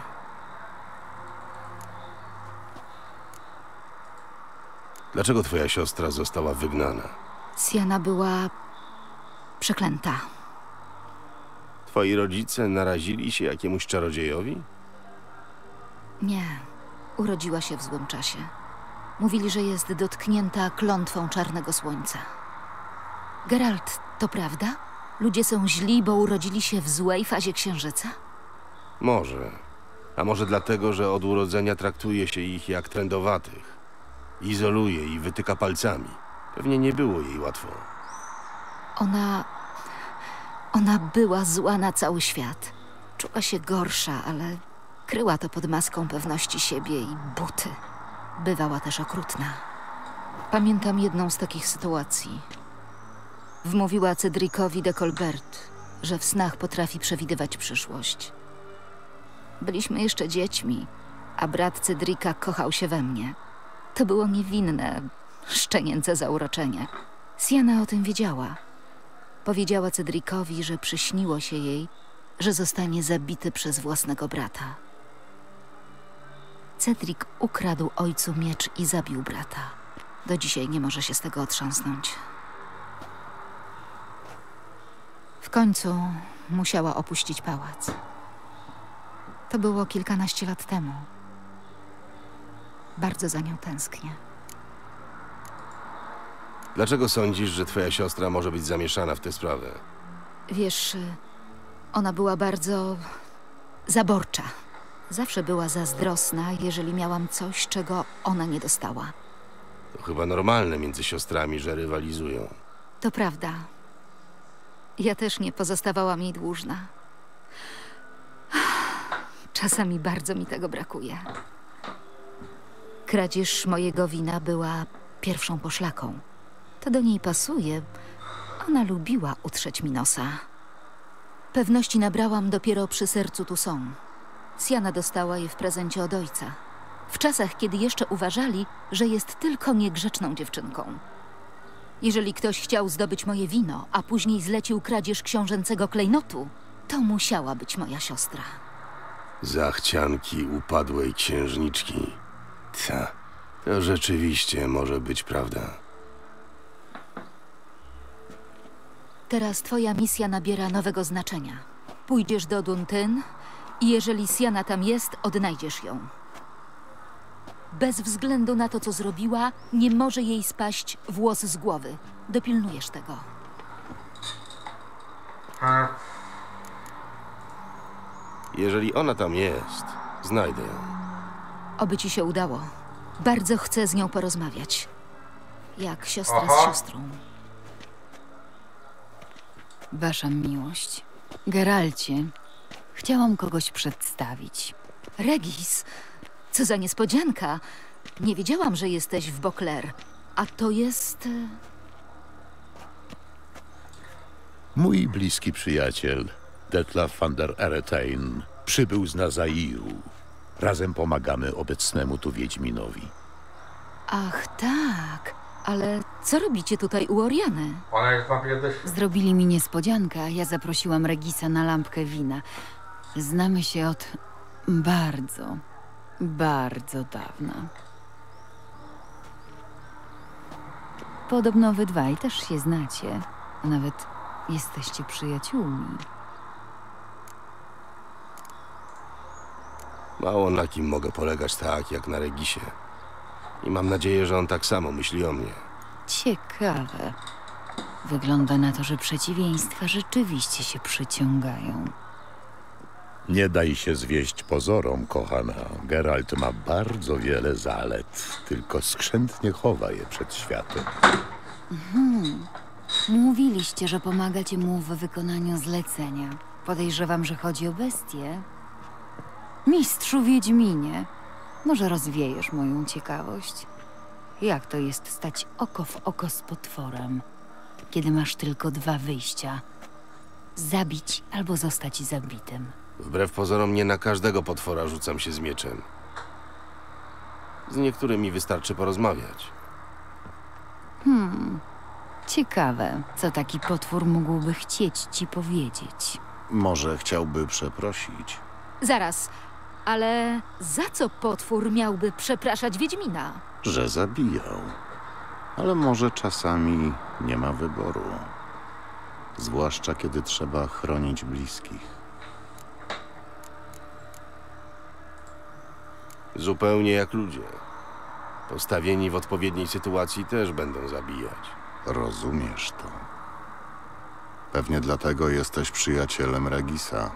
Dlaczego twoja siostra została wygnana? Siana była przeklęta. Twoi rodzice narazili się jakiemuś czarodziejowi? Nie. Urodziła się w złym czasie. Mówili, że jest dotknięta klątwą czarnego słońca. Geralt, to prawda? Ludzie są źli, bo urodzili się w złej fazie księżyca? Może. A może dlatego, że od urodzenia traktuje się ich jak trędowatych. Izoluje i wytyka palcami. Pewnie nie było jej łatwo. Ona... Ona była zła na cały świat. Czuła się gorsza, ale kryła to pod maską pewności siebie i buty. Bywała też okrutna. Pamiętam jedną z takich sytuacji. Wmówiła Cedricowi de Colbert, że w snach potrafi przewidywać przyszłość. Byliśmy jeszcze dziećmi, a brat Cedrika kochał się we mnie. To było niewinne, szczenięce zauroczenie. Sienna o tym wiedziała. Powiedziała Cedricowi, że przyśniło się jej, że zostanie zabity przez własnego brata. Cedric ukradł ojcu miecz i zabił brata. Do dzisiaj nie może się z tego otrząsnąć. W końcu musiała opuścić pałac. To było kilkanaście lat temu. Bardzo za nią tęsknię. Dlaczego sądzisz, że twoja siostra może być zamieszana w tę sprawę? Wiesz, ona była bardzo zaborcza. Zawsze była zazdrosna, jeżeli miałam coś, czego ona nie dostała. To chyba normalne między siostrami, że rywalizują. To prawda. Ja też nie pozostawałam jej dłużna. Czasami bardzo mi tego brakuje. Kradzież mojego wina była pierwszą poszlaką. To do niej pasuje. Ona lubiła utrzeć mi nosa. Pewności nabrałam dopiero przy sercu tu są. Sienna dostała je w prezencie od ojca. W czasach, kiedy jeszcze uważali, że jest tylko niegrzeczną dziewczynką. Jeżeli ktoś chciał zdobyć moje wino, a później zlecił kradzież książęcego klejnotu, to musiała być moja siostra. Zachcianki upadłej księżniczki. Ta, to rzeczywiście może być prawda. Teraz twoja misja nabiera nowego znaczenia. Pójdziesz do Duntyn i jeżeli Sienna tam jest, odnajdziesz ją. Bez względu na to, co zrobiła, nie może jej spaść włos z głowy. Dopilnujesz tego. A, Jeżeli ona tam jest, znajdę ją. Oby ci się udało. Bardzo chcę z nią porozmawiać. Jak siostra Aha. z siostrą. Wasza miłość. Geralcie, chciałam kogoś przedstawić. Regis, co za niespodzianka. Nie wiedziałam, że jesteś w Beauclair. A to jest... e, Mój bliski przyjaciel, Detlaf van der Eretain, przybył z Nazairu. Razem pomagamy obecnemu tu Wiedźminowi. Ach, tak. Ale co robicie tutaj u Oriany? ona jest wampirem też. Zrobili mi niespodziankę, a ja zaprosiłam Regisa na lampkę wina. Znamy się od bardzo, bardzo dawna. Podobno wy dwaj też się znacie, a nawet jesteście przyjaciółmi. Mało na kim mogę polegać tak, jak na Regisie. I mam nadzieję, że on tak samo myśli o mnie. Ciekawe. Wygląda na to, że przeciwieństwa rzeczywiście się przyciągają. Nie daj się zwieść pozorom, kochana. Geralt ma bardzo wiele zalet, tylko skrzętnie chowa je przed światem. Mhm. Mówiliście, że pomagacie mu w wykonaniu zlecenia. Podejrzewam, że chodzi o bestię. Mistrzu Wiedźminie, może rozwiejesz moją ciekawość? Jak to jest stać oko w oko z potworem, kiedy masz tylko dwa wyjścia? Zabić albo zostać zabitym. Wbrew pozorom nie na każdego potwora rzucam się z mieczem. Z niektórymi wystarczy porozmawiać. Hmm, ciekawe, co taki potwór mógłby chcieć ci powiedzieć. Może chciałby przeprosić. Zaraz, ale za co potwór miałby przepraszać Wiedźmina? Że zabijał. Ale może czasami nie ma wyboru. Zwłaszcza kiedy trzeba chronić bliskich. Zupełnie jak ludzie. Postawieni w odpowiedniej sytuacji też będą zabijać. Rozumiesz to. Pewnie dlatego jesteś przyjacielem Regisa.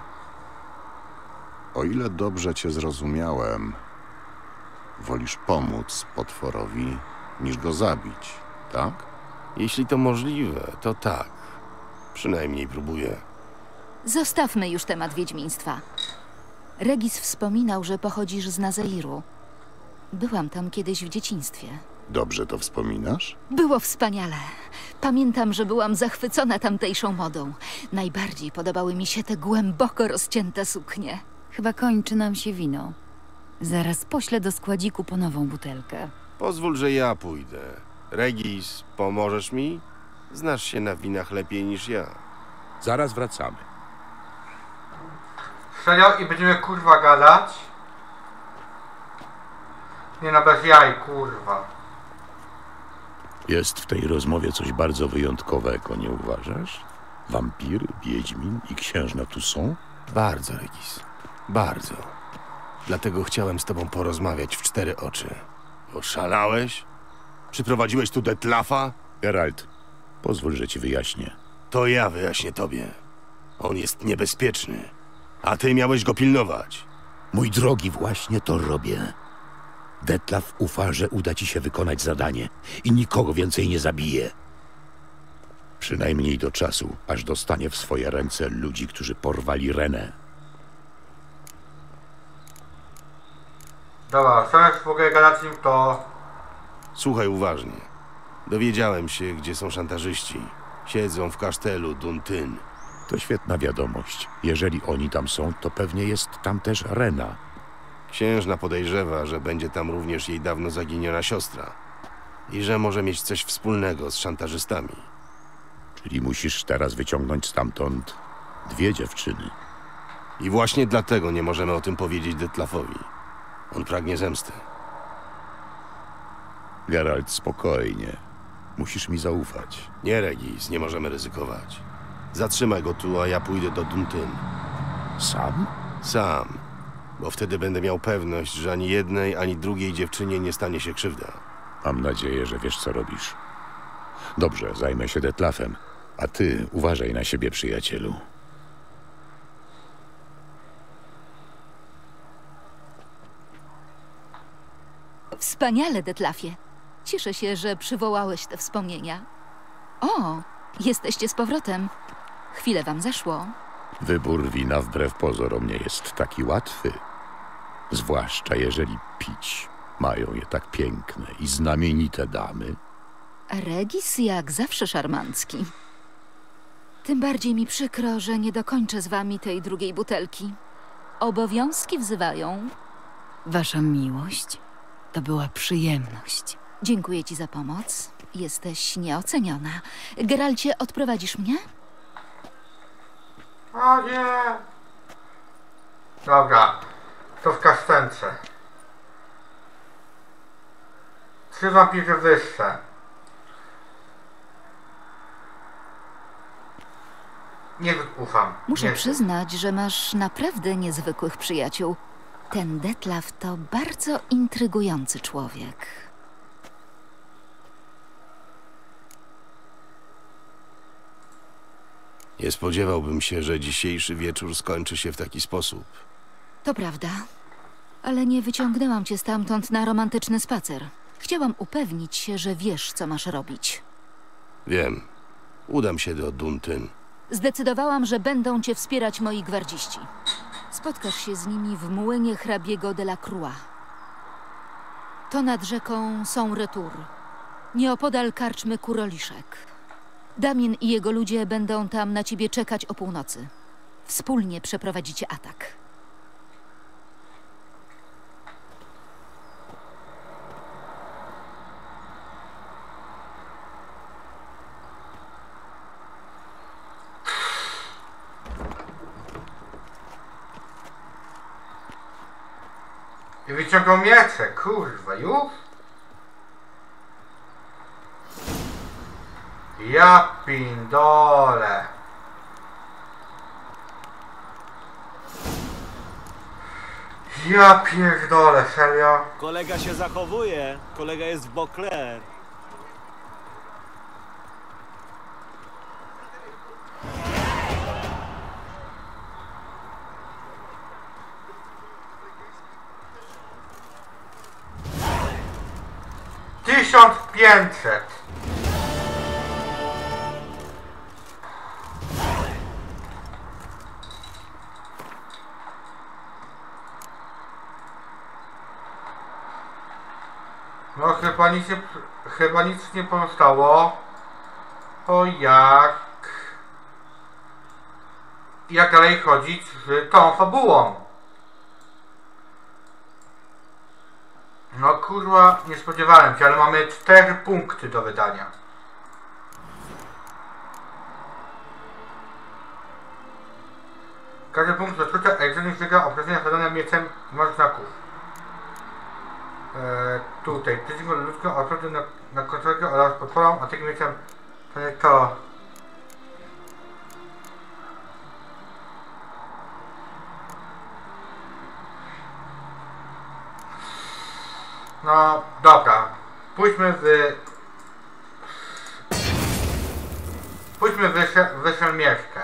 O ile dobrze cię zrozumiałem, wolisz pomóc potworowi, niż go zabić, tak? Jeśli to możliwe, to tak. Przynajmniej próbuję. Zostawmy już temat wiedźmiństwa. Regis wspominał, że pochodzisz z Nazairu. Byłam tam kiedyś w dzieciństwie. Dobrze to wspominasz? Było wspaniale. Pamiętam, że byłam zachwycona tamtejszą modą. Najbardziej podobały mi się te głęboko rozcięte suknie. Chyba kończy nam się wino. Zaraz poślę do składziku po nową butelkę. Pozwól, że ja pójdę. Regis, pomożesz mi? Znasz się na winach lepiej niż ja. Zaraz wracamy. Serio? I będziemy kurwa gadać? Nie no, bez jaj, kurwa. Jest w tej rozmowie coś bardzo wyjątkowego, nie uważasz? Wampir, wiedźmin i księżna tu są? Bardzo, Regis. Bardzo. Dlatego chciałem z tobą porozmawiać w cztery oczy. Oszalałeś? Przyprowadziłeś tu Detlafa? Geralt, pozwól, że ci wyjaśnię. To ja wyjaśnię tobie. On jest niebezpieczny, a ty miałeś go pilnować. Mój drogi, właśnie to robię. Detlaf ufa, że uda ci się wykonać zadanie i nikogo więcej nie zabije. Przynajmniej do czasu, aż dostanie w swoje ręce ludzi, którzy porwali Renę. Dobra, zamiast w ogóle gadać z nim, to... Słuchaj uważnie. Dowiedziałem się, gdzie są szantażyści. Siedzą w kasztelu Duntyn. To świetna wiadomość. Jeżeli oni tam są, to pewnie jest tam też Rena. Księżna podejrzewa, że będzie tam również jej dawno zaginiona siostra. I że może mieć coś wspólnego z szantażystami. Czyli musisz teraz wyciągnąć stamtąd dwie dziewczyny. I właśnie dlatego nie możemy o tym powiedzieć Detlafowi. On pragnie zemsty. Geralt, spokojnie. Musisz mi zaufać. Nie, Regis, nie możemy ryzykować. Zatrzymaj go tu, a ja pójdę do Duntyn. Sam? Sam. Bo wtedy będę miał pewność, że ani jednej, ani drugiej dziewczynie nie stanie się krzywda. Mam nadzieję, że wiesz, co robisz. Dobrze, zajmę się Detlafem. A ty uważaj na siebie, przyjacielu. Wspaniale, Detlafie. Cieszę się, że przywołałeś te wspomnienia. O, jesteście z powrotem. Chwilę wam zeszło. Wybór wina wbrew pozorom nie jest taki łatwy. Zwłaszcza jeżeli pić mają je tak piękne i znamienite damy. Regis jak zawsze szarmancki. Tym bardziej mi przykro, że nie dokończę z wami tej drugiej butelki. Obowiązki wzywają. Wasza miłość to była przyjemność. Dziękuję ci za pomoc. Jesteś nieoceniona. Geralcie, odprowadzisz mnie? O nie! Dobra, to w kasztence. Trzy wampiry wyższe. Nie ufam. Muszę nie przyznać, że masz naprawdę niezwykłych przyjaciół. Ten Detlaf to bardzo intrygujący człowiek. Nie spodziewałbym się, że dzisiejszy wieczór skończy się w taki sposób. To prawda, ale nie wyciągnęłam cię stamtąd na romantyczny spacer. Chciałam upewnić się, że wiesz, co masz robić. Wiem. Udam się do Duntyn. Zdecydowałam, że będą cię wspierać moi gwardziści. Spotkasz się z nimi w młynie hrabiego de la Croix. To nad rzeką Saint-Retour, nieopodal karczmy Kuroliszek. Damien i jego ludzie będą tam na ciebie czekać o północy. Wspólnie przeprowadzicie atak. I wyciągał miecze, kurwa, już? Ja pindole. Ja pierdolę, serio? Kolega się zachowuje. Kolega jest w Beauclair. tysiąc pięćset. No chyba nic nie, chyba nic nie pozostało. O jak... Jak dalej chodzić z tą fabułą? No kurwa, nie spodziewałem się, ale mamy cztery punkty do wydania. Każdy punkt odczucia egzaminu wygra obrażenia zadane mieczem i masz znaków. Eee, tutaj, przeciwko ludzką odpowiedzią na, na kontrolę oraz podporą, a takim mieczem to... No, dobra. Pójdźmy w... Pójdźmy w, w szermierkę.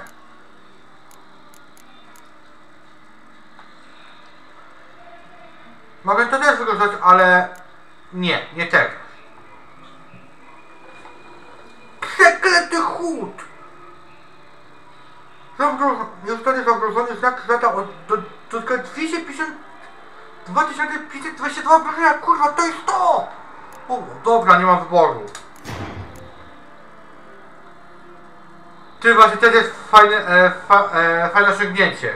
Mogę to też wykorzystać, ale... Nie, nie teraz. Przeklęty chód! Zostanie zagrożony znak świata od do, do, do dwieście pięćdziesiąt... dwa tysiące pięćset dwadzieścia dwa obrażenia, kurwa, to jest to! O, dobra, nie mam wyboru. Ty właśnie, to jest fajne, e, fa, e, fajne osiągnięcie.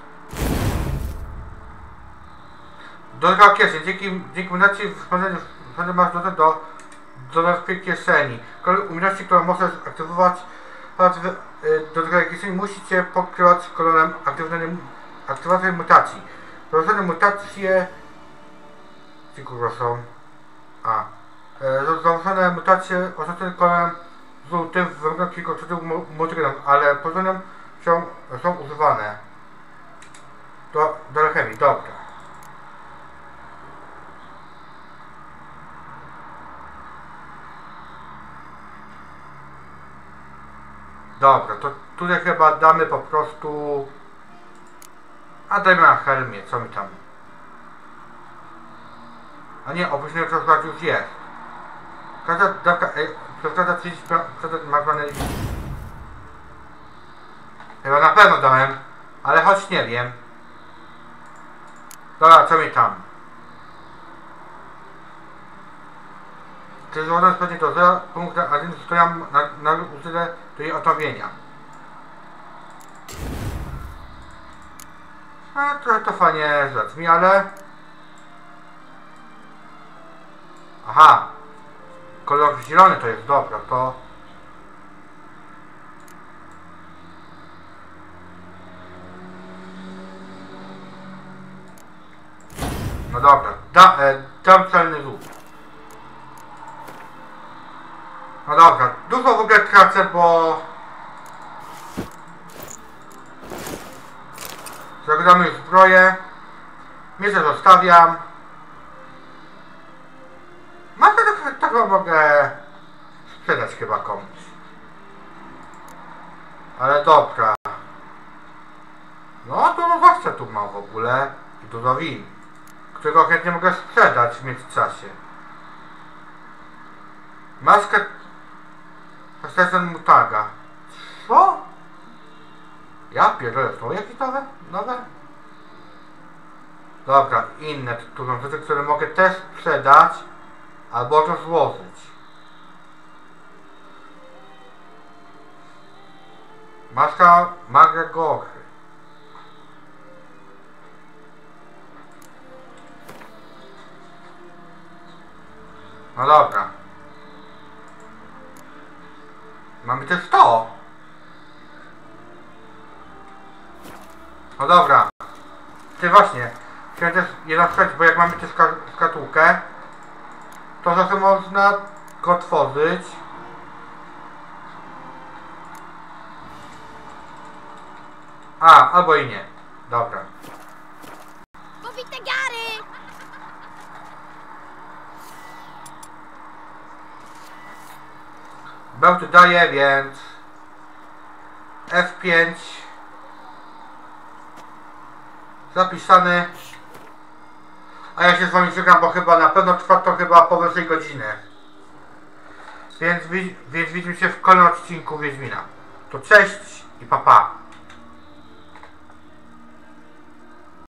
Droga kieszeń, dzięki, dzięki umiejętności w masz dostęp do dodatkowej kieszeni. Kolej umiejętności, które możesz aktywować do drogi kieszeni, musicie pokrywać kolorem aktywacji mutacji. Założone mutacje... Gdzie kurwa są? A. E, założone mutacje oznaczone kolorem żółtym w wyglądzie kilku odczytów multigram, ale pozorem są, są używane. Do, do alchemii, dobra. Dobra, to tutaj chyba damy po prostu... A dajmy na helmie, co mi tam? A nie, opóźniony rozkład już jest. Każda dawka... Przeszkadza trzydzieści procent makronej... Chyba na pewno dałem, ale choć nie wiem. Dobra, co mi tam? Czy złożone spadnie do zera punktu, a więc stoją na, na użyte do jej odnowienia. A trochę to fajnie zabrzmi, ale... Aha! Kolor zielony to jest dobra, to... No dobra, da, e, dam celny rzut. No dobra, dużo w ogóle tracę, bo... Zagramy już zbroję. Miecze zostawiam. Mam tego, tego mogę sprzedać chyba komuś. Ale dobra. No to zawsze tu mam w ogóle. I dużo win, którego chętnie mogę sprzedać w międzyczasie. Maskę... Maskę Mutaga. Co? Ja pierdolę, są jakieś nowe? Nowe? Dobra, inne tu są rzeczy, które mogę też sprzedać albo to złożyć. Maska Magragory. No dobra. Mamy też to. No dobra. Ty właśnie. Chciałem też jedną sprawdzić, bo jak mamy tę szkatułkę, to zawsze można go otworzyć. A, albo i nie. Dobra. Pobite gary! Bełty daje, więc F pięć zapisany. A ja się z wami żegnam, bo chyba na pewno trwa to chyba powyżej godziny. Więc, więc widzimy się w kolejnym odcinku Wiedźmina. To cześć i pa pa.